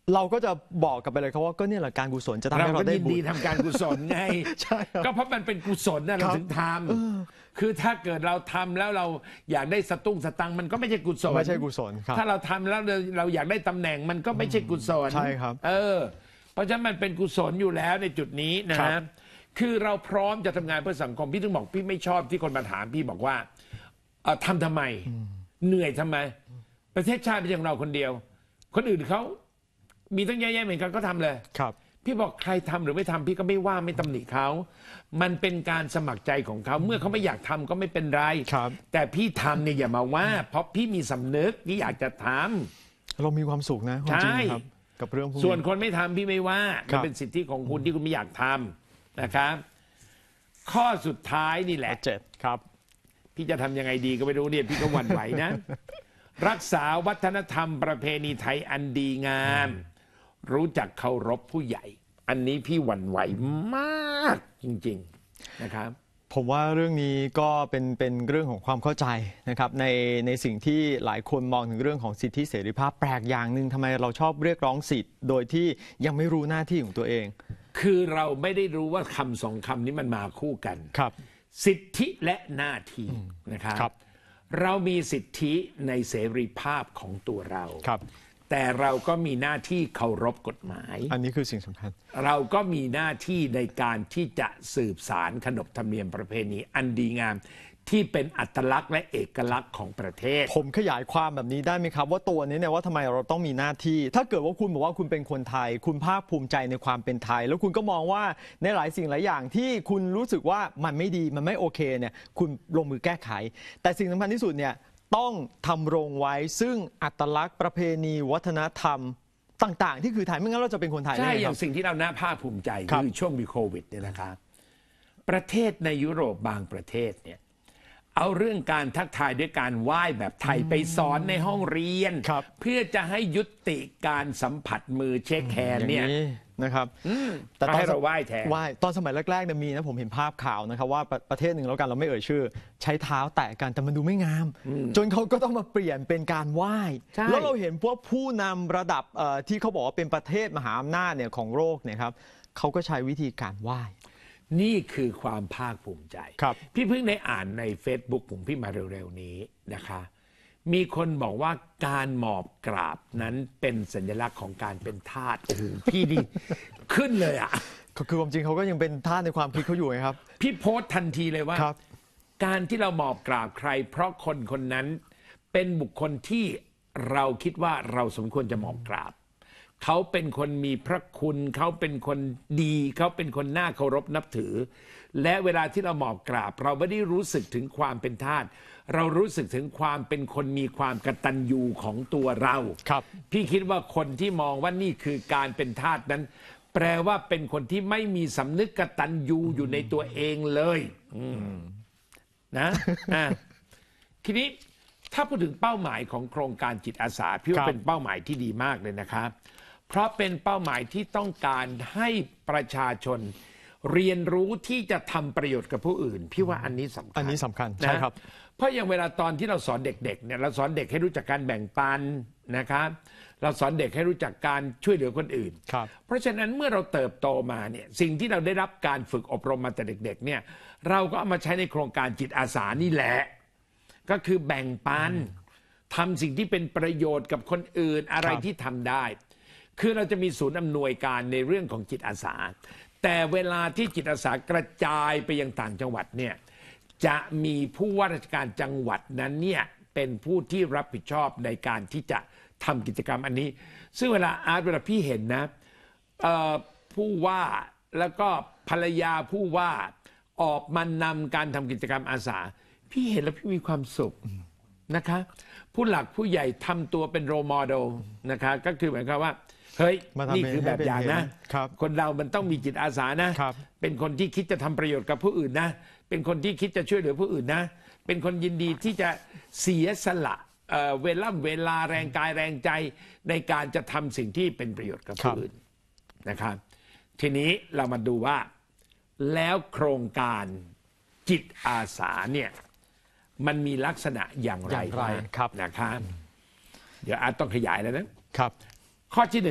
เราก็จะบอกกันไปเลยครับว่าก็เนี่ยแหละการกุศลจะทำให้เราเราก็ได้ยินบุดีญทำการกุศลไงใช่ครับก็เพราะมันเป็นกุศลนะเราถึงทำคือถ้าเกิดเราทำแล้วเราอยากได้สตุ้งสตังค์มันก็ไม่ใช่กุศลไม่ใช่กุศลครับถ้าเราทำแล้วเราอยากได้ตำแหน่งมันก็ไม่ใช่กุศลใช่ครับเพราะฉะนั้นมันเป็นกุศลอยู่แล้วในจุดนี้นะครัฮะบคือเราพร้อมจะทำงานเพื่อสังคมพี่ถึงบอกพี่ไม่ชอบที่คนมาถามพี่บอกว่าทำไมเหนื่อยทำไม ประเทศชาติเป็นของเราคนเดียว คนอื่นเขามีตั้งเยอะแยะเหมือนกันก็ทำเลยครับพี่บอกใครทำหรือไม่ทำพี่ก็ไม่ว่าไม่ตำหนิเขา มันเป็นการสมัครใจของเขาเมื่อเขาไม่อยากทำก็ไม่เป็นไรครับแต่พี่ทำเนี่ยอย่ามาว่า เพราะพี่มีสำนึกพี่อยากจะทำเรามีความสุขนะความจริงใช่ครับกับเรื่องพวกส่วนนี้คนไม่ทำพี่ไม่ว่าครัมันบเป็นสิทธิของคุณที่คุณไม่อยากทำนะครับ ข้อสุดท้ายนี่แหละ 7ครับพี่จะทำยังไงดีก็ไม่รู้เนี่ยพี่ก็หวั่นไหวนะ รักษาวัฒนธรรมประเพณีไทยอันดีงาม รู้จักเคารพผู้ใหญ่ อันนี้พี่หวั่นไหวมากจริงๆนะครับผมว่าเรื่องนี้ก็เป็นเรื่องของความเข้าใจนะครับในสิ่งที่หลายคนมองถึงเรื่องของสิทธิเสรีภาพแปลกอย่างหนึ่งทำไมเราชอบเรียกร้องสิทธิ์โดยที่ยังไม่รู้หน้าที่ของตัวเองคือเราไม่ได้รู้ว่าคำสองคำนี้มันมาคู่กันครับสิทธิและหน้าที่นะครับครับเรามีสิทธิในเสรีภาพของตัวเราครับแต่เราก็มีหน้าที่เคารพกฎหมายอันนี้คือสิ่งสำคัญเราก็มีหน้าที่ในการที่จะสืบสารขนบธรรมเนียมประเพณีอันดีงามที่เป็นอัตลักษณ์และเอกลักษณ์ของประเทศผมขยายความแบบนี้ได้ไหมครับว่าตัวนี้เนี่ยว่าทำไมเราต้องมีหน้าที่ ถ้าเกิดว่าคุณบอกว่าคุณเป็นคนไทย คุณภาคภูมิใจในความเป็นไทย แล้วคุณก็มองว่าในหลายสิ่งหลายอย่างที่คุณรู้สึกว่ามันไม่ดีมันไม่โอเคเนี่ยคุณลงมือแก้ไข แต่สิ่งสำคัญที่สุดเนี่ยต้องทำรงไว้ซึ่งอัตลักษณ์ประเพณีวัฒนธรรมต่างๆ ที่คือไทยไม่งั้นเราจะเป็นคนไทยใช่ได้ไงอคย่ารังบสิ่งที่เราน่าภาคภูมิใจครับคือช่วงมีโควิดเนี่ยนะครับประเทศในยุโรปบางประเทศเนี่ยเอาเรื่องการทักทายด้วยการไหว้แบบไทยไปสอนในห้องเรียนครับเพื่อจะให้ยุติการสัมผัสมือเช็คแฮนด์เนี่ยนะครับก็ให้เราไหว้แทนไหว้ตอนสมัยแรกๆเนี่ยมีนะผมเห็นภาพข่าวนะครับว่าประเทศหนึ่งแล้วกันเราไม่เอ่ยชื่อ ใช้เท้าแตะกันแต่มันดูไม่งาม จนเขาก็ต้องมาเปลี่ยนเป็นการไหว้ใช่แล้วเราเห็นพวกผู้นำระดับที่เขาบอกว่าเป็นประเทศมหาอำนาจเนี่ยของโลกเนี่ยครับเขาก็ใช้วิธีการไหว้นี่คือความภาคภูมิใจครับพี่เพิ่งได้อ่านใน Facebook ของพี่มาเร็วๆนี้นะคะ มีคนบอกว่าการหมอบกราบนั้นเป็นสัญลักษณ์ของการเป็นทาสโอ้โหพี่นี่ ขึ้นเลยอ่ะคือความจริงเขาก็ยังเป็นท่าสในความคิดเขาอยู่ไงครับพี่โพสต์ทันทีเลยว่าครับการที่เราหมอบกราบใคร เพราะคนคนนั้นเป็นบุคคลที่เราคิดว่าเราสมควรจะหมอบกราบ เขาเป็นคนมีพระคุณ เขาเป็นคนดี เขาเป็นคนน่าเคารพนับถือ และเวลาที่เราหมอบกราบ เราไม่ได้รู้สึกถึงความเป็นทาสเรารู้สึกถึงความเป็นคนมีความกตัญญูของตัวเราครับพี่คิดว่าคนที่มองว่านี่คือการเป็นทาสนั้น แปลว่าเป็นคนที่ไม่มีสำนึกกตัญญูอยู่ในตัวเองเลยนะทีนี้ถ้าพูดถึงเป้าหมายของโครงการจิตอาสาพี่ครัว่าบเป็นเป้าหมายที่ดีมากเลยนะครับเพราะเป็นเป้าหมายที่ต้องการให้ประชาชน เรียนรู้ที่จะทำประโยชน์กับผู้อื่น พี่ว่าอันนี้สำคัญอันนี้สำคัญนะใช่ครับเพราะอย่างเวลาตอนที่เราสอนเด็กๆเนี่ยเราสอนเด็กให้รู้จักการแบ่งปันนะครับเราสอนเด็กให้รู้จักการช่วยเหลือคนอื่นครับเพราะฉะนั้นเมื่อเราเติบโตมาเนี่ยสิ่งที่เราได้รับการฝึกอบรมมาแต่เด็กๆเนี่ยเราก็เอามาใช้ในโครงการจิตอาสานี่แหละ ก็คือแบ่งปันทำสิ่งที่เป็นประโยชน์กับคนอื่นอะไรครับที่ทำได้ คือเราจะมีศูนย์อำนวยการในเรื่องของจิตอาสา แต่เวลาที่จิตอาสากระจายไปยังต่างจังหวัดเนี่ยจะมีผู้ว่าราชการจังหวัดนั้นเนี่ยเป็นผู้ที่รับผิดชอบในการที่จะทำกิจกรรมอันนี้ ซึ่งเวลาพี่เห็นนะผู้ว่าแล้วก็ภรรยาผู้ว่าออกมานำการทำกิจกรรมอาสา พี่เห็นแล้วพี่มีความสุขนะคะผู้หลักผู้ใหญ่ทำตัวเป็นโรลโมเดลนะคะก็คือหมายความว่าเฮ้ยมาทำนี่คือแบบอย่างนะครับคนเรามันต้องมีจิตอาสานะครับเป็นคนที่คิดจะทำประโยชน์กับผู้อื่นนะเป็นคนที่คิดจะช่วยเหลือผู้อื่นนะเป็นคนยินดีที่จะเสียสละเวลาแรงกายแรงใจในการจะทำสิ่งที่เป็นประโยชน์กับผู้อื่นนะครับทีนี้เรามาดูว่าแล้วโครงการจิตอาสาเนี่ยมันมีลักษณะอย่างไรอย่างไรบ้างครับนะครับเดี๋ยวอาจต้องขยายแล้วนะครับข้อที่หนึ่ง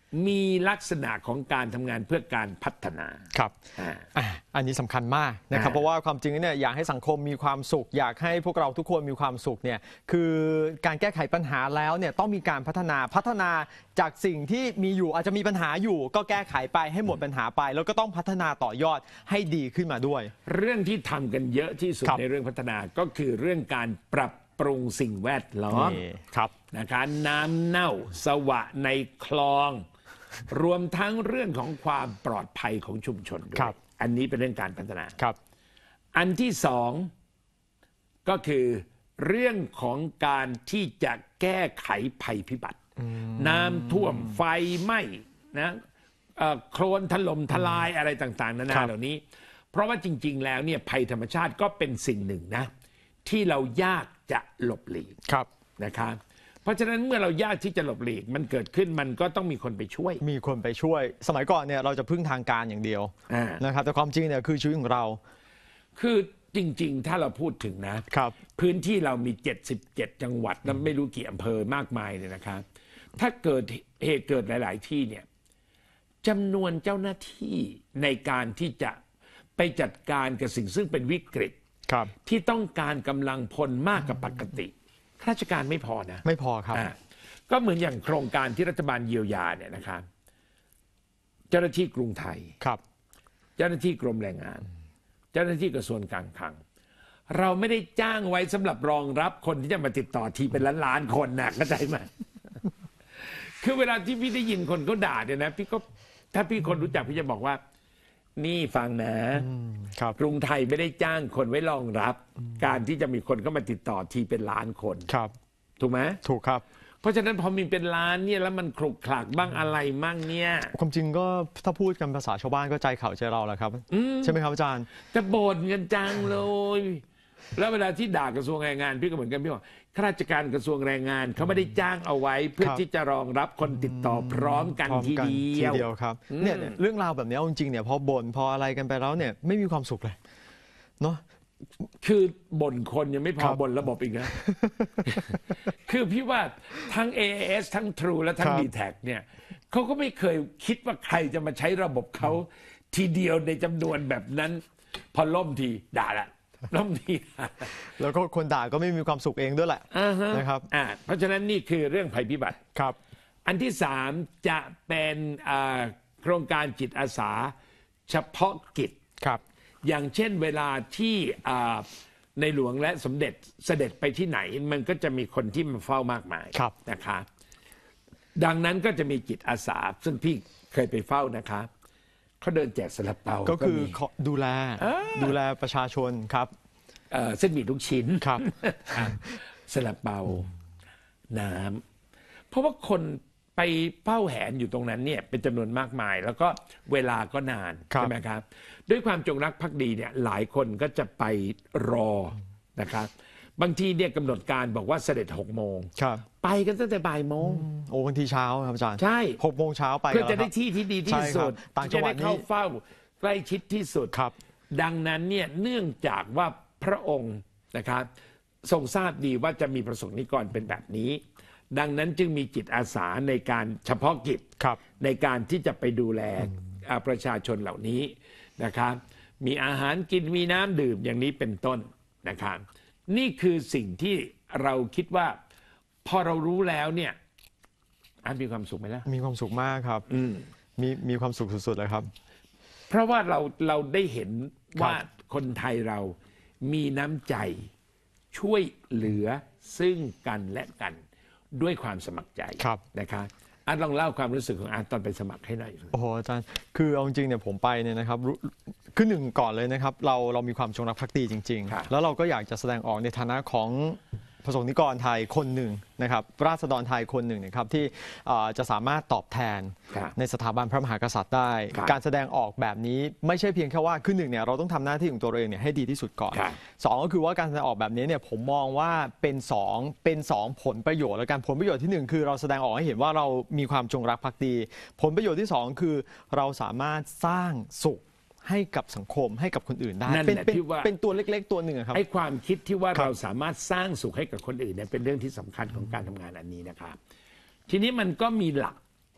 มีลักษณะของการทำงานเพื่อการพัฒนาครับอันนี้สำคัญมากนะครับเพราะว่าความจริงเนี่ยอยากให้สังคมมีความสุขอยากให้พวกเราทุกคนมีความสุขเนี่ยคือการแก้ไขปัญหาแล้วเนี่ยต้องมีการพัฒนาจากสิ่งที่มีอยู่อาจจะมีปัญหาอยู่ก็แก้ไขไปให้หมดปัญหาไปแล้วก็ต้องพัฒนาต่อยอดให้ดีขึ้นมาด้วยเรื่องที่ทำกันเยอะที่สุดในเรื่องพัฒนาก็คือเรื่องการปรับปรุงสิ่งแวดล้อมนะคะน้ำเน่าสวะในคลองรวมทั้งเรื่องของความปลอดภัยของชุมชนด้วยอันนี้เป็นเรื่องการพัฒนาอันที่สองก็คือเรื่องของการที่จะแก้ไขภัยพิบัติน้ำท่วมไฟไหม้นะโคลนถล่มทลายอะไรต่างๆนานาเหล่านี้เพราะว่าจริงๆแล้วเนี่ยภัยธรรมชาติก็เป็นสิ่งหนึ่งนะที่เรายากจะหลบหลีกนะครับเพราะฉะนั้นเมื่อเรายากที่จะหลบหลีกมันเกิดขึ้นมันก็ต้องมีคนไปช่วยสมัยก่อนเนี่ยเราจะพึ่งทางการอย่างเดียวนะครับแต่ความจริงเนี่ยคือชีวิตของเราคือจริงๆถ้าเราพูดถึงนะครับพื้นที่เรามี77จังหวัดแล้วไม่รู้กี่อำเภอมากมายเนี่ยนะครับถ้าเกิดเหตุเกิดหลายๆที่เนี่ยจำนวนเจ้าหน้าที่ในการที่จะไปจัดการกับสิ่งซึ่งเป็นวิกฤตที่ต้องการกำลังพลมากกว่าปกติราชการไม่พอนะไม่พอครับก็เหมือนอย่างโครงการที่รัฐบาลเยียวยาเนี่ยนะครับเจ้าหน้าที่กรุงไทยเจ้าหน้าที่กรมแรงงานเจ้าหน้าที่กระทรวงการคลังเราไม่ได้จ้างไว้สำหรับรองรับคนที่จะมาติดต่อทีเป็นล้านๆคนนะเข้าใจไหม คือเวลาที่พี่ได้ยินคนเขาด่าเนี่ยนะพี่ก็ถ้าพี่คนรู้จักพี่จะบอกว่านี่ฟังนะกรุงไทยไม่ได้จ้างคนไว้รองรับการที่จะมีคนเข้ามาติดต่อทีเป็นล้านคนถูกไหมถูกครับเพราะฉะนั้นพอมีเป็นล้านเนี่ยแล้วมันคลุกคลักบ้างอะไรมั่งเนี่ยความจริงก็ถ้าพูดกันภาษาชาวบ้านก็ใจเขาใจเราแหละครับใช่ไหมครับอาจารย์แต่บ่นกันจังเลยแล้วเวลาที่ด่ากระทรวงแรงงานพี่ก็เหมือนกันพี่บอกข้าราชการกระทรวงแรงงานเขาไม่ได้จ้างเอาไว้เพื่อที่จะรองรับคนติดต่อพร้อมกันทีเดียวครับเนี่ยเรื่องราวแบบนี้จริงๆเนี่ยพอบ่นพออะไรกันไปแล้วเนี่ยไม่มีความสุขเลยเนาะคือบ่นคนยังไม่พอบ่นระบบอีกนะ คือพี่ว่าทั้ง AIS ทั้ง True และทั้ง DTAC เนี่ยเขาก็ไม่เคยคิดว่าใครจะมาใช้ระบบเขาทีเดียวในจำนวนแบบนั้นพอล่มทีด่าละล่มทีแล้วก็คนด่าก็ไม่มีความสุขเองด้วยแหละนะครับเพราะฉะนั้นนี่คือเรื่องภัยพิบัติครับอันที่สามจะเป็นโครงการจิตอาสาเฉพาะกิจครับอย่างเช่นเวลาที่ในหลวงและสมเด็จเสด็จไปที่ไหนมันก็จะมีคนที่มาเฝ้ามากมายนะคะดังนั้นก็จะมีจิตอาสาซึ่งพี่เคยไปเฝ้านะคะเขาเดินแจกซาลาเปาก็คือดูแลประชาชนครับเส้นหมี่ลูกชิ้นครับซาลาเปาน้ำเพราะว่าคนไปเฝ้าแหนอยู่ตรงนั้นเนี่ยเป็นจำนวนมากมายแล้วก็เวลาก็นานใช่ไหมครับด้วยความจงรักภักดีเนี่ยหลายคนก็จะไปรอนะครับบางทีเนี่ยกำหนดการบอกว่าเสด็จ6 โมงไปกันตั้งแต่บ่ายโมงบางทีเช้าครับอาจารย์ใช่ 6 โมงเช้าไปเพื่อจะได้ที่ที่ดีที่สุดจะได้เข้าเฝ้าใกล้ชิดที่สุดดังนั้นเนี่ยเนื่องจากว่าพระองค์นะครับทรงทราบดีว่าจะมีประสงค์นิกรเป็นแบบนี้ดังนั้นจึงมีจิตอาสาในการเฉพาะกิจในการที่จะไปดูแลประชาชนเหล่านี้นะครับมีอาหารกินมีน้ำดื่มอย่างนี้เป็นต้นนะครับนี่คือสิ่งที่เราคิดว่าพอเรารู้แล้วเนี่ยมีความสุขไหมล่ะมีความสุขมากครับมีความสุขสุดๆเลยครับเพราะว่าเราได้เห็นว่าคนไทยเรามีน้ำใจช่วยเหลือซึ่งกันและกันด้วยความสมัครใจนะครับลองเล่าความรู้สึกของตอนไปสมัครให้หน่อยโอ้โหอาจารย์คือเอาจริงเนี่ยผมไปเนี่ยนะครับคือหนึ่งก่อนเลยนะครับเรามีความจงรักภักดีจริงๆแล้วเราก็อยากจะแสดงออกในฐานะของประสงค์นิกรไทยคนหนึ่งนะครับราษฎรไทยคนหนึ่งนะครับที่จะสามารถตอบแทนในสถาบันพระมหากษัตริย์ได้การแสดงออกแบบนี้ไม่ใช่เพียงแค่ว่าคือหนึ่งเนี่ยเราต้องทำหน้าที่ของตัวเองเนี่ยให้ดีที่สุดก่อนสองก็คือว่าการแสดงออกแบบนี้เนี่ยผมมองว่าเป็นสองผลประโยชน์และการผลประโยชน์ที่หนึ่งคือเราแสดงออกให้เห็นว่าเรามีความจงรักภักดีผลประโยชน์ที่สองคือเราสามารถสร้างสุขให้กับสังคมให้กับคนอื่นได้เป็นตัวเล็กๆตัวหนึ่งครับไอ้ความคิดที่ว่าเราสามารถสร้างสุขให้กับคนอื่นเนี่ยเป็นเรื่องที่สำคัญของการทำงานอันนี้นะครับทีนี้มันก็มีหลัก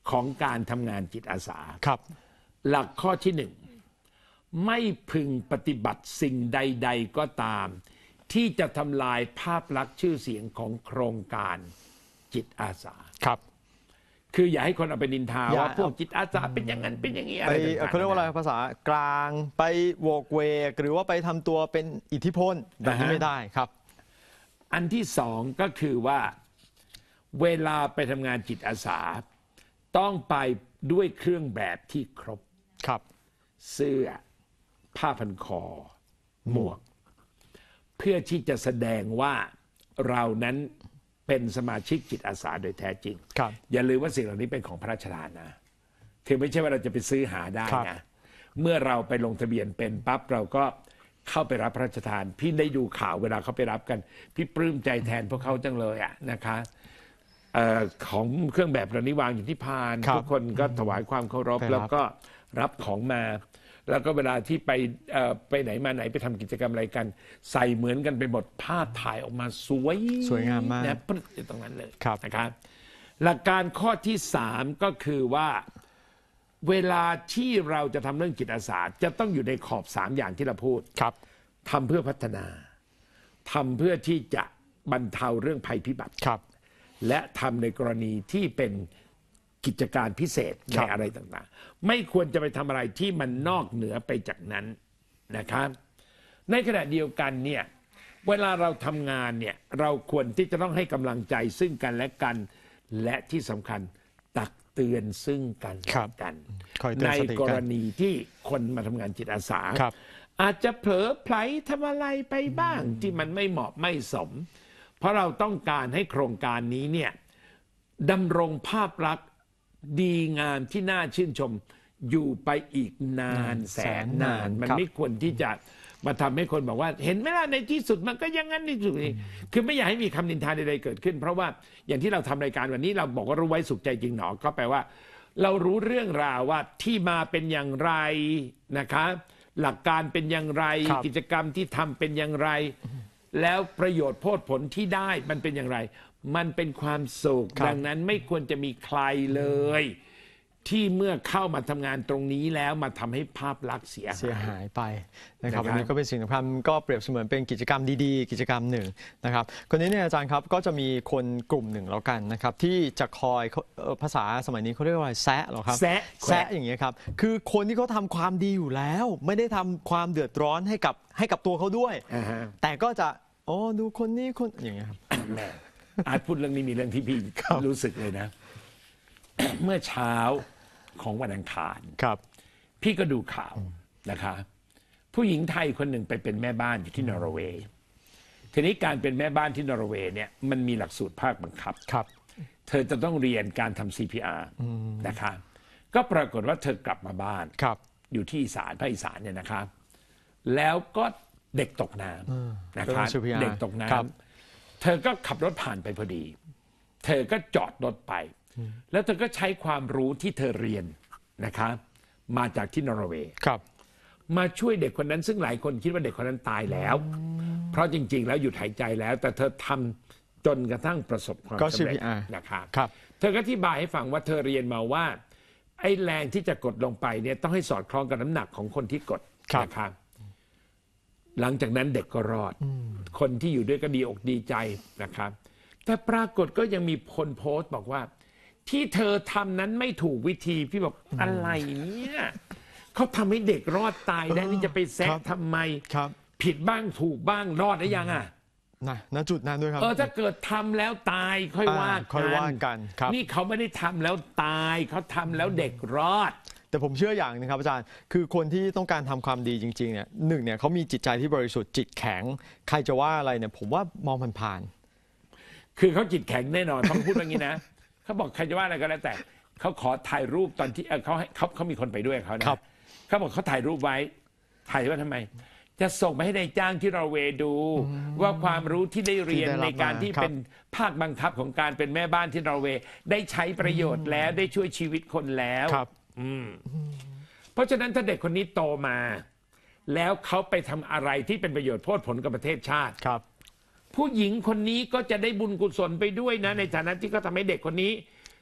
ของการทำงานจิตอาสาครับหลักข้อที่หนึ่งไม่พึงปฏิบัติสิ่งใดๆก็ตาม ที่จะทำลายภาพลักษณ์ชื่อเสียงของโครงการจิตอาสาครับคืออย่าให้คนเอาไปนินทาอย่าว่าพวกจิตอาสาเป็นอย่างนั้นเป็นอย่างนี้อะไปไรต่างๆเขาเรียกว่าอะไรภาษากลางไปโวกเวกหรือว่าไปทำตัวเป็นอิทธิพลแบบนี้ไม่ได้ครับอันที่สองก็คือว่าเวลาไปทำงานจิตอาสาต้องไปด้วยเครื่องแบบที่ครบครับเสื้อผ้าพันคอ หมวก เพื่อที่จะแสดงว่าเรานั้นเป็นสมาชิกจิตอาสาโดยแท้จริงครับอย่าลืมว่าสิ่งเหล่านี้เป็นของพระราชทานนะคือไม่ใช่ว่าเราจะไปซื้อหาได้ครับนะเมื่อเราไปลงทะเบียนเป็นปั๊บเราก็เข้าไปรับพระราชทาน พี่ได้ดูข่าวเวลาเขาไปรับกัน พี่ปลื้มใจแทนพวกเขาจังเลยอะนะคะของเครื่องแบบเหล่านี้วางอยู่ที่พานครับทุกคนก็ถวายความเคารพไปรับแล้วก็รับของมา แล้วก็เวลาที่ไปไหนมาไหนไปทำกิจกรรมอะไรกัน ใส่เหมือนกันไปหมดภาพถ่ายออกมาสวยงามมากนะปรึ๊ดอยู่ตรงนั้นเลยครับนะครับหลักการข้อที่3ก็คือว่าเวลาที่เราจะทำเรื่องจิตอาสาจะต้องอยู่ในขอบ3อย่างที่เราพูดครับทำเพื่อพัฒนาทำเพื่อที่จะบรรเทาเรื่องภัยพิบัติครับและทำในกรณีที่เป็นกิจการพิเศษคในรับอะไรต่างๆ ไม่ควรจะไปทำอะไรที่มันนอกเหนือไปจากนั้นนะครับ ในขณะเดียวกันเนี่ยเวลาเราทำงานเนี่ยเราควรที่จะต้องให้กำลังใจซึ่งกันและกัน และที่สำคัญตักเตือนซึ่งกันครัและบกันคอยเตือนในสติกันกรณีที่คนมาทำงานจิตอาสาครับอาจจะเผลอไผลทำอะไรไปบ้างที่มันไม่เหมาะไม่สม เพราะเราต้องการให้โครงการนี้เนี่ยดำรงภาพลักษณ์ดีงามที่น่าชื่นชมอยู่ไปอีกนานแสนนาน มันครับไม่ควรที่จะมาทำให้คนบอกว่า เห็นไหมล่ะในที่สุดมันก็อยังงั้นในที่สุดนี่คือไม่อยากให้มีคำนินทาใดๆเกิดขึ้น เพราะว่าอย่างที่เราทำรายการวันนี้เราบอกว่ารู้ไว้สุขใจจริงหนอก็แปลว่า เรารู้เรื่องราวว่าที่มาเป็นอย่างไรนะคะหลักการเป็นอย่างไรครับกิจกรรมที่ทำเป็นอย่างไร แล้วประโยชน์โพดผลที่ได้มันเป็นอย่างไร มันเป็นความสุขครับดังนั้นไม่ควรจะมีใครเลย ที่เมื่อเข้ามาทำงานตรงนี้แล้วมาทำให้ภาพลักษณ์เสียเสียหายหายไปนะครับนะครับอันนี้ก็เป็นสิ่งสำคัญก็เปรียบเสมือนเป็นกิจกรรมดีๆ กิจกรรมหนึ่งนะครับคนนี้เนี่ยอาจารย์ครับก็จะมีคนกลุ่มหนึ่งแล้วกันนะครับที่จะคอยภาษาสมัยนี้เขาเรียกว่าอะไรแซะเหรอครับแซะแซะอย่างเงี้ยครับคือคนที่เขาทำความดีอยู่แล้ว ไม่ได้ทำความเดือดร้อนให้กับตัวเขาด้วยอ่าฮะแต่ก็จะอ๋อดูคนนี้คนอย่างเงี้ยครับแม่อาจพูดเรื่องนี้มีเรื่องที่พี่ครับรู้สึกเลยนะ เมื่อเช้าของวันอังคารครับพี่ก็ดูข่าวนะคะ ผู้หญิงไทยคนหนึ่งไปเป็นแม่บ้านอยู่ที่นอร์เวย์ทีนี้การเป็นแม่บ้านที่นอร์เวย์เนี่ยมันมีหลักสูตรภาคบังคับครับเธอจะต้องเรียนการทำ CPR นะคะก็ปรากฏว่าเธอกลับมาบ้านครับอยู่ที่อีสานภาคอีสานเนี่ยนะครับ แล้วก็เด็กตกน้ำนะก็คต้รัอบ ง CPR เด็กตกน้ครับำเธอก็ขับรถผ่านไปพอดี เธอก็จอดรถไป แล้วเธอก็ใช้ความรู้ที่เธอเรียนนะคะมาจากที่นอร์เวย์ครับมาช่วยเด็กคนนั้นซึ่งหลายคนคิดว่าเด็กคนนั้นตายแล้ว เพราะจริง ๆ แล้วหยุดหายใจแล้ว แต่เธอทำจนกระทั่งประสบความก็สำเร็จ CPR นะครับครับเธอก็อธิบายให้ฟังว่าเธอเรียนมาว่าไอ้แรงที่จะกดลงไปเนี่ยต้องให้สอดคล้องกับน้ำหนักของคนที่กดครับนะครับหลังจากนั้นเด็กก็รอด คนที่อยู่ด้วยก็ดีอกดีใจนะครับ แต่ปรากฏก็ยังมีคนโพสต์บอกว่า ที่เธอทำนั้นไม่ถูกวิธีพี่บอกอะไรเนี่ยเขาทำให้เด็กรอดตายได้นี่จะไปแซะครับทำไมครับผิดบ้างถูกบ้างรอดได้ยังอ่ะณจุดนั้นด้วยครับถ้าเกิดทำแล้วตายค่อยว่าค่อยว่ากันครับนี่เขาไม่ได้ทำแล้วตายเขาทำแล้วเด็กรอดแต่ผมเชื่ออย่างหนึงครับอาจารย์คือคนที่ต้องการทำความดีจริงๆเนี่ยหนึ่งเนี่ยเขามีจิตใจที่บริสุทธิ์จิตแข็งใครจะว่าอะไรเนี่ยผมว่ามองผ่านคือเขาจิตแข็งแน่นอนต้องพูดอย่างนี้นะ เขาบอกใครจะว่าอะไรก็แล้วแต่เขาขอถ่ายรูปตอนที่เขามีคนไปด้วยเขานะครับ เขาบอกเขาถ่ายรูปไว้ถ่ายว่าทำไม จะส่งไปให้นายจ้างที่นอร์เวย์ดู ว่าความรู้ที่ได้เรียนที่ได้รับในการที่มาครับเป็นภาคบังคับของการเป็นแม่บ้านที่นอร์เวย์ได้ใช้ประโยชน์แล้วได้ช่วยชีวิตคนแล้วๆครับเพราะฉะนั้นถ้าเด็กคนนี้โตมา แล้วเขาไปทำอะไรที่เป็นประโยชน์โพดผลกับประเทศชาติครับผู้หญิงคนนี้ก็จะได้บุญกุศลไปด้วยนะ ในฐานะที่เขาทำให้เด็กคนนี้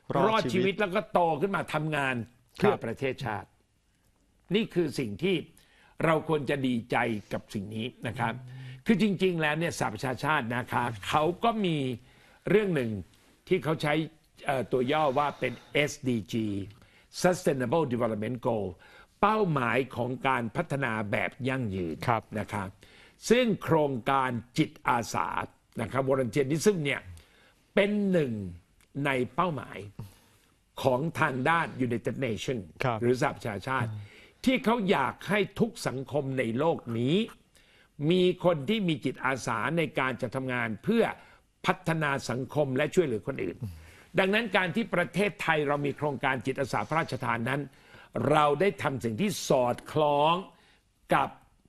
รอดชีวิตแล้วก็โตขึ้นมาทำงานเพื่อประเทศชาติ นี่คือสิ่งที่เราควรจะดีใจกับสิ่งนี้นะครับคือจริงๆแล้วเนี่ยสหประชาชาตินะคะเขาก็มีเรื่องหนึ่งที่เขาใช้ตัวย่อว่าเป็น SDG Sustainable Development Goal เป้าหมายของการพัฒนาแบบยั่งยืนนะครับซึ่งโครงการจิตอาสานะครับ Volunteerism เนี่ยเป็นหนึ่งในเป้าหมายของทางด้าน United Nations หรือสหประชาชาติที่เขาอยากให้ทุกสังคมในโลกนี้มีคนที่มีจิตอาสาในการจะทำงานเพื่อพัฒนาสังคมและช่วยเหลือคนอื่นดังนั้นการที่ประเทศไทยเรามีโครงการจิตอาสาพระราชทานนั้นเราได้ทำสิ่งที่สอดคล้องกับ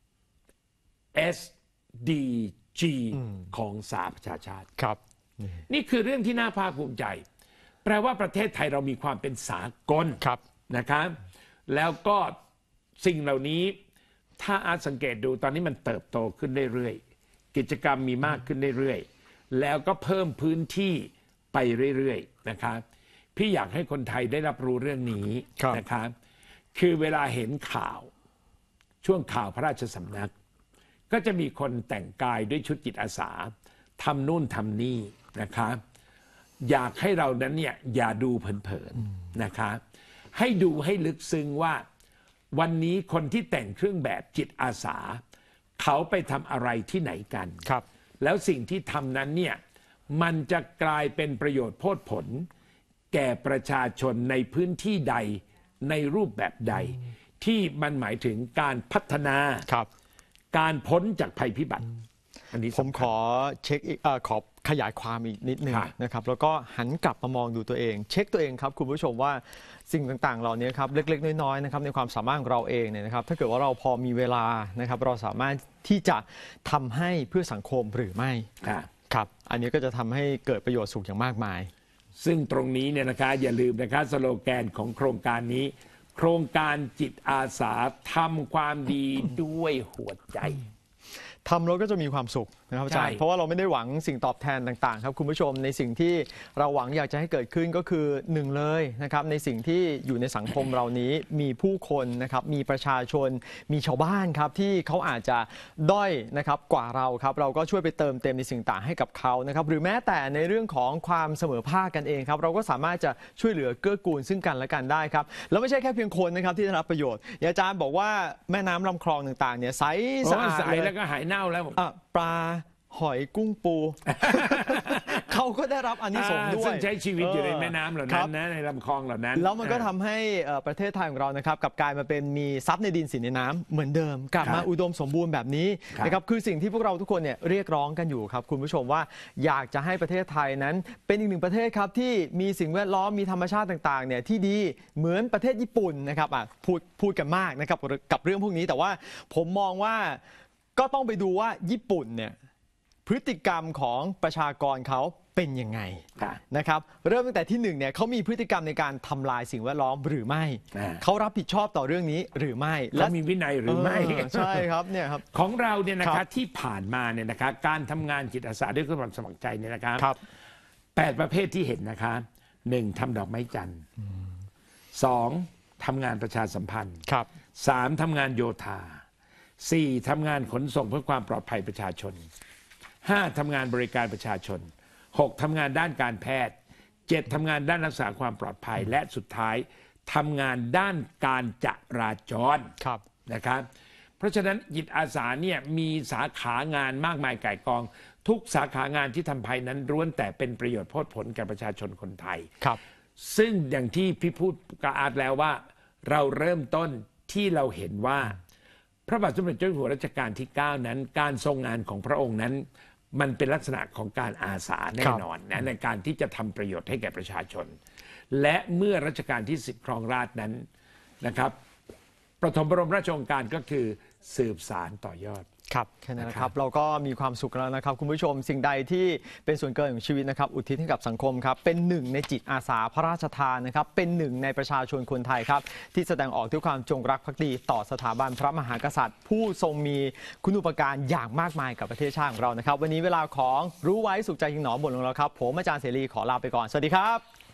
SDG ของสหประชาชาติครับนี่คือเรื่องที่น่าภาคภูมิใจแปลว่าประเทศไทยเรามีความเป็นสากลนะครับแล้วก็สิ่งเหล่านี้ถ้าอาจสังเกตดูตอนนี้มันเติบโตขึ้นเรื่อยๆกิจกรรมมีมากขึ้นเรื่อยๆแล้วก็เพิ่มพื้นที่ไปเรื่อยๆนะครับพี่อยากให้คนไทยได้รับรู้เรื่องนี้นะครับคือเวลาเห็นข่าวช่วงข่าวพระราชสำนักก็จะมีคนแต่งกายด้วยชุดจิตอาสาทำนู่นทำนี่นะครับอยากให้เรานั้นเนี่ยอย่าดูเผินๆนะครับให้ดูให้ลึกซึ้งว่าวันนี้คนที่แต่งเครื่องแบบจิตอาสาเขาไปทำอะไรที่ไหนกันแล้วสิ่งที่ทำนั้นเนี่ยมันจะกลายเป็นประโยชน์โพดผลแก่ประชาชนในพื้นที่ใดในรูปแบบใดที่มันหมายถึงการพัฒนาการพ้นจากภัยพิบัติอันนี้ผมขอเช็คขอขยายความอีกนิดนึงนะครับแล้วก็หันกลับมามองดูตัวเองเช็คตัวเองครับคุณผู้ชมว่าสิ่งต่างๆเหล่านี้ครับเล็กๆน้อยๆนะครับในความสามารถของเราเองเนี่ยนะครับถ้าเกิดว่าเราพอมีเวลานะครับเราสามารถที่จะทำให้เพื่อสังคมหรือไม่ครับอันนี้ก็จะทำให้เกิดประโยชน์สุขอย่างมากมายซึ่งตรงนี้เนี่ยนะคะอย่าลืมนะคะสโลแกนของโครงการนี้โครงการจิตอาสาทำความดีด้วยหัวใจทำแล้วก็จะมีความสุขนะครับอาจารย์เพราะว่าเราไม่ได้หวังสิ่งตอบแทนต่างๆครับคุณผู้ชมในสิ่งที่เราหวังอยากจะให้เกิดขึ้นก็คือหนึ่งเลยนะครับในสิ่งที่อยู่ในสังคมเรานี้มีผู้คนนะครับมีประชาชนมีชาวบ้านครับที่เขาอาจจะด้อยนะครับกว่าเราครับเราก็ช่วยไปเติมเต็มในสิ่งต่างให้กับเขานะครับหรือแม้แต่ในเรื่องของความเสมอภาคกันเองครับเราก็สามารถจะช่วยเหลือเกื้อกูลซึ่งกันและกันได้ครับแล้วไม่ใช่แค่เพียงคนนะครับที่ได้รับประโยชน์อาจารย์บอกว่าแม่น้ำลำคลองต่างๆเนี่ยใสสะอาดแล้วก็หายเน่าแล้วปลาหอยกุ้งปู เขาก็ได้รับอานิสงส์ด้วยซึ่งใช้ชีวิตอยู่ในแม่น้ำเหล่านั้นนะในลำคลองเหล่านั้นแล้วมันก็ทำให้ประเทศไทยของเรานะครับกลับกลายมาเป็นมีทรัพย์ในดินสินในน้ำเหมือนเดิมกลับมาอุดมสมบูรณ์แบบนี้นะครับคือสิ่งที่พวกเราทุกคนเนี่ยเรียกร้องกันอยู่ครับคุณผู้ชมว่าอยากจะให้ประเทศไทยนั้นเป็นอีกหนึ่งประเทศครับที่มีสิ่งแวดล้อมมีธรรมชาติต่างๆเนี่ยที่ดีเหมือนประเทศญี่ปุ่นนะครับพูดกันมากนะครับกับเรื่องพวกนี้แต่ว่าผมมองว่าก็ต้องไปดูว่าญี่ปุ่นเนี่ยพฤติกรรมของประชากรเขาเป็นยังไงนะครับเริ่มตั้งแต่ที่1เนี่ยเขามีพฤติกรรมในการทำลายสิ่งแวดล้อมหรือไม่เขารับผิดชอบต่อเรื่องนี้หรือไม่และมีวินัยหรือไม่ใช่ครับเนี่ยครับของเราเนี่ยนะคะที่ผ่านมาเนี่ยนะคะการทำงานจิตอาสาด้วยความสมัครใจเนี่ยนะครับ8ประเภทที่เห็นนะคะ1ทำดอกไม้จันทร์2ทำงานประชาสัมพันธ์3ทำงานโยธา4ทำงานขนส่งเพื่อความปลอดภัยประชาชน5ทำงานบริการประชาชน6ทำงานด้านการแพทย์7ทำงานด้านรักษาความปลอดภัยและสุดท้ายทำงานด้านการจราจรนะครับเพราะฉะนั้นจิตอาสาเนี่ยมีสาขางานมากมายก่ายกองทุกสาขางานที่ทำภายนั้นล้วนแต่เป็นประโยชน์โพดผลแก่ประชาชนคนไทยซึ่งอย่างที่พี่พูดกับอาร์ตแล้วว่าเราเริ่มต้นที่เราเห็นว่าพระบาทสมเด็จเจ้าอยู่หัวรัชกาลที่9นั้นการทรงงานของพระองค์นั้นมันเป็นลักษณะของการอาสาแน่นอนนะในการที่จะทำประโยชน์ให้แก่ประชาชนและเมื่อรัชกาลที่10ครองราชย์นั้นนะครับประถมบรมราชโองการก็คือสืบสานต่อยอดครับแค่นั้นนะครับเราก็มีความสุขแล้วนะครับคุณผู้ชมสิ่งใดที่เป็นส่วนเกินของชีวิตนะครับอุทิศให้กับสังคมครับเป็นหนึ่งในจิตอาสาพระราชทานนะครับเป็นหนึ่งในประชาชนคนไทยครับที่แสดงออกด้วยความจงรักภักดีต่อสถาบันพระมหากษัตริย์ผู้ทรงมีคุณูปการอย่างมากมายกับประเทศชาติของเรานะครับวันนี้เวลาของรู้ไว้สุขใจยิ่งหนอหมดลงแล้วครับผมอาจารย์เสรีขอลาไปก่อนสวัสดีครับ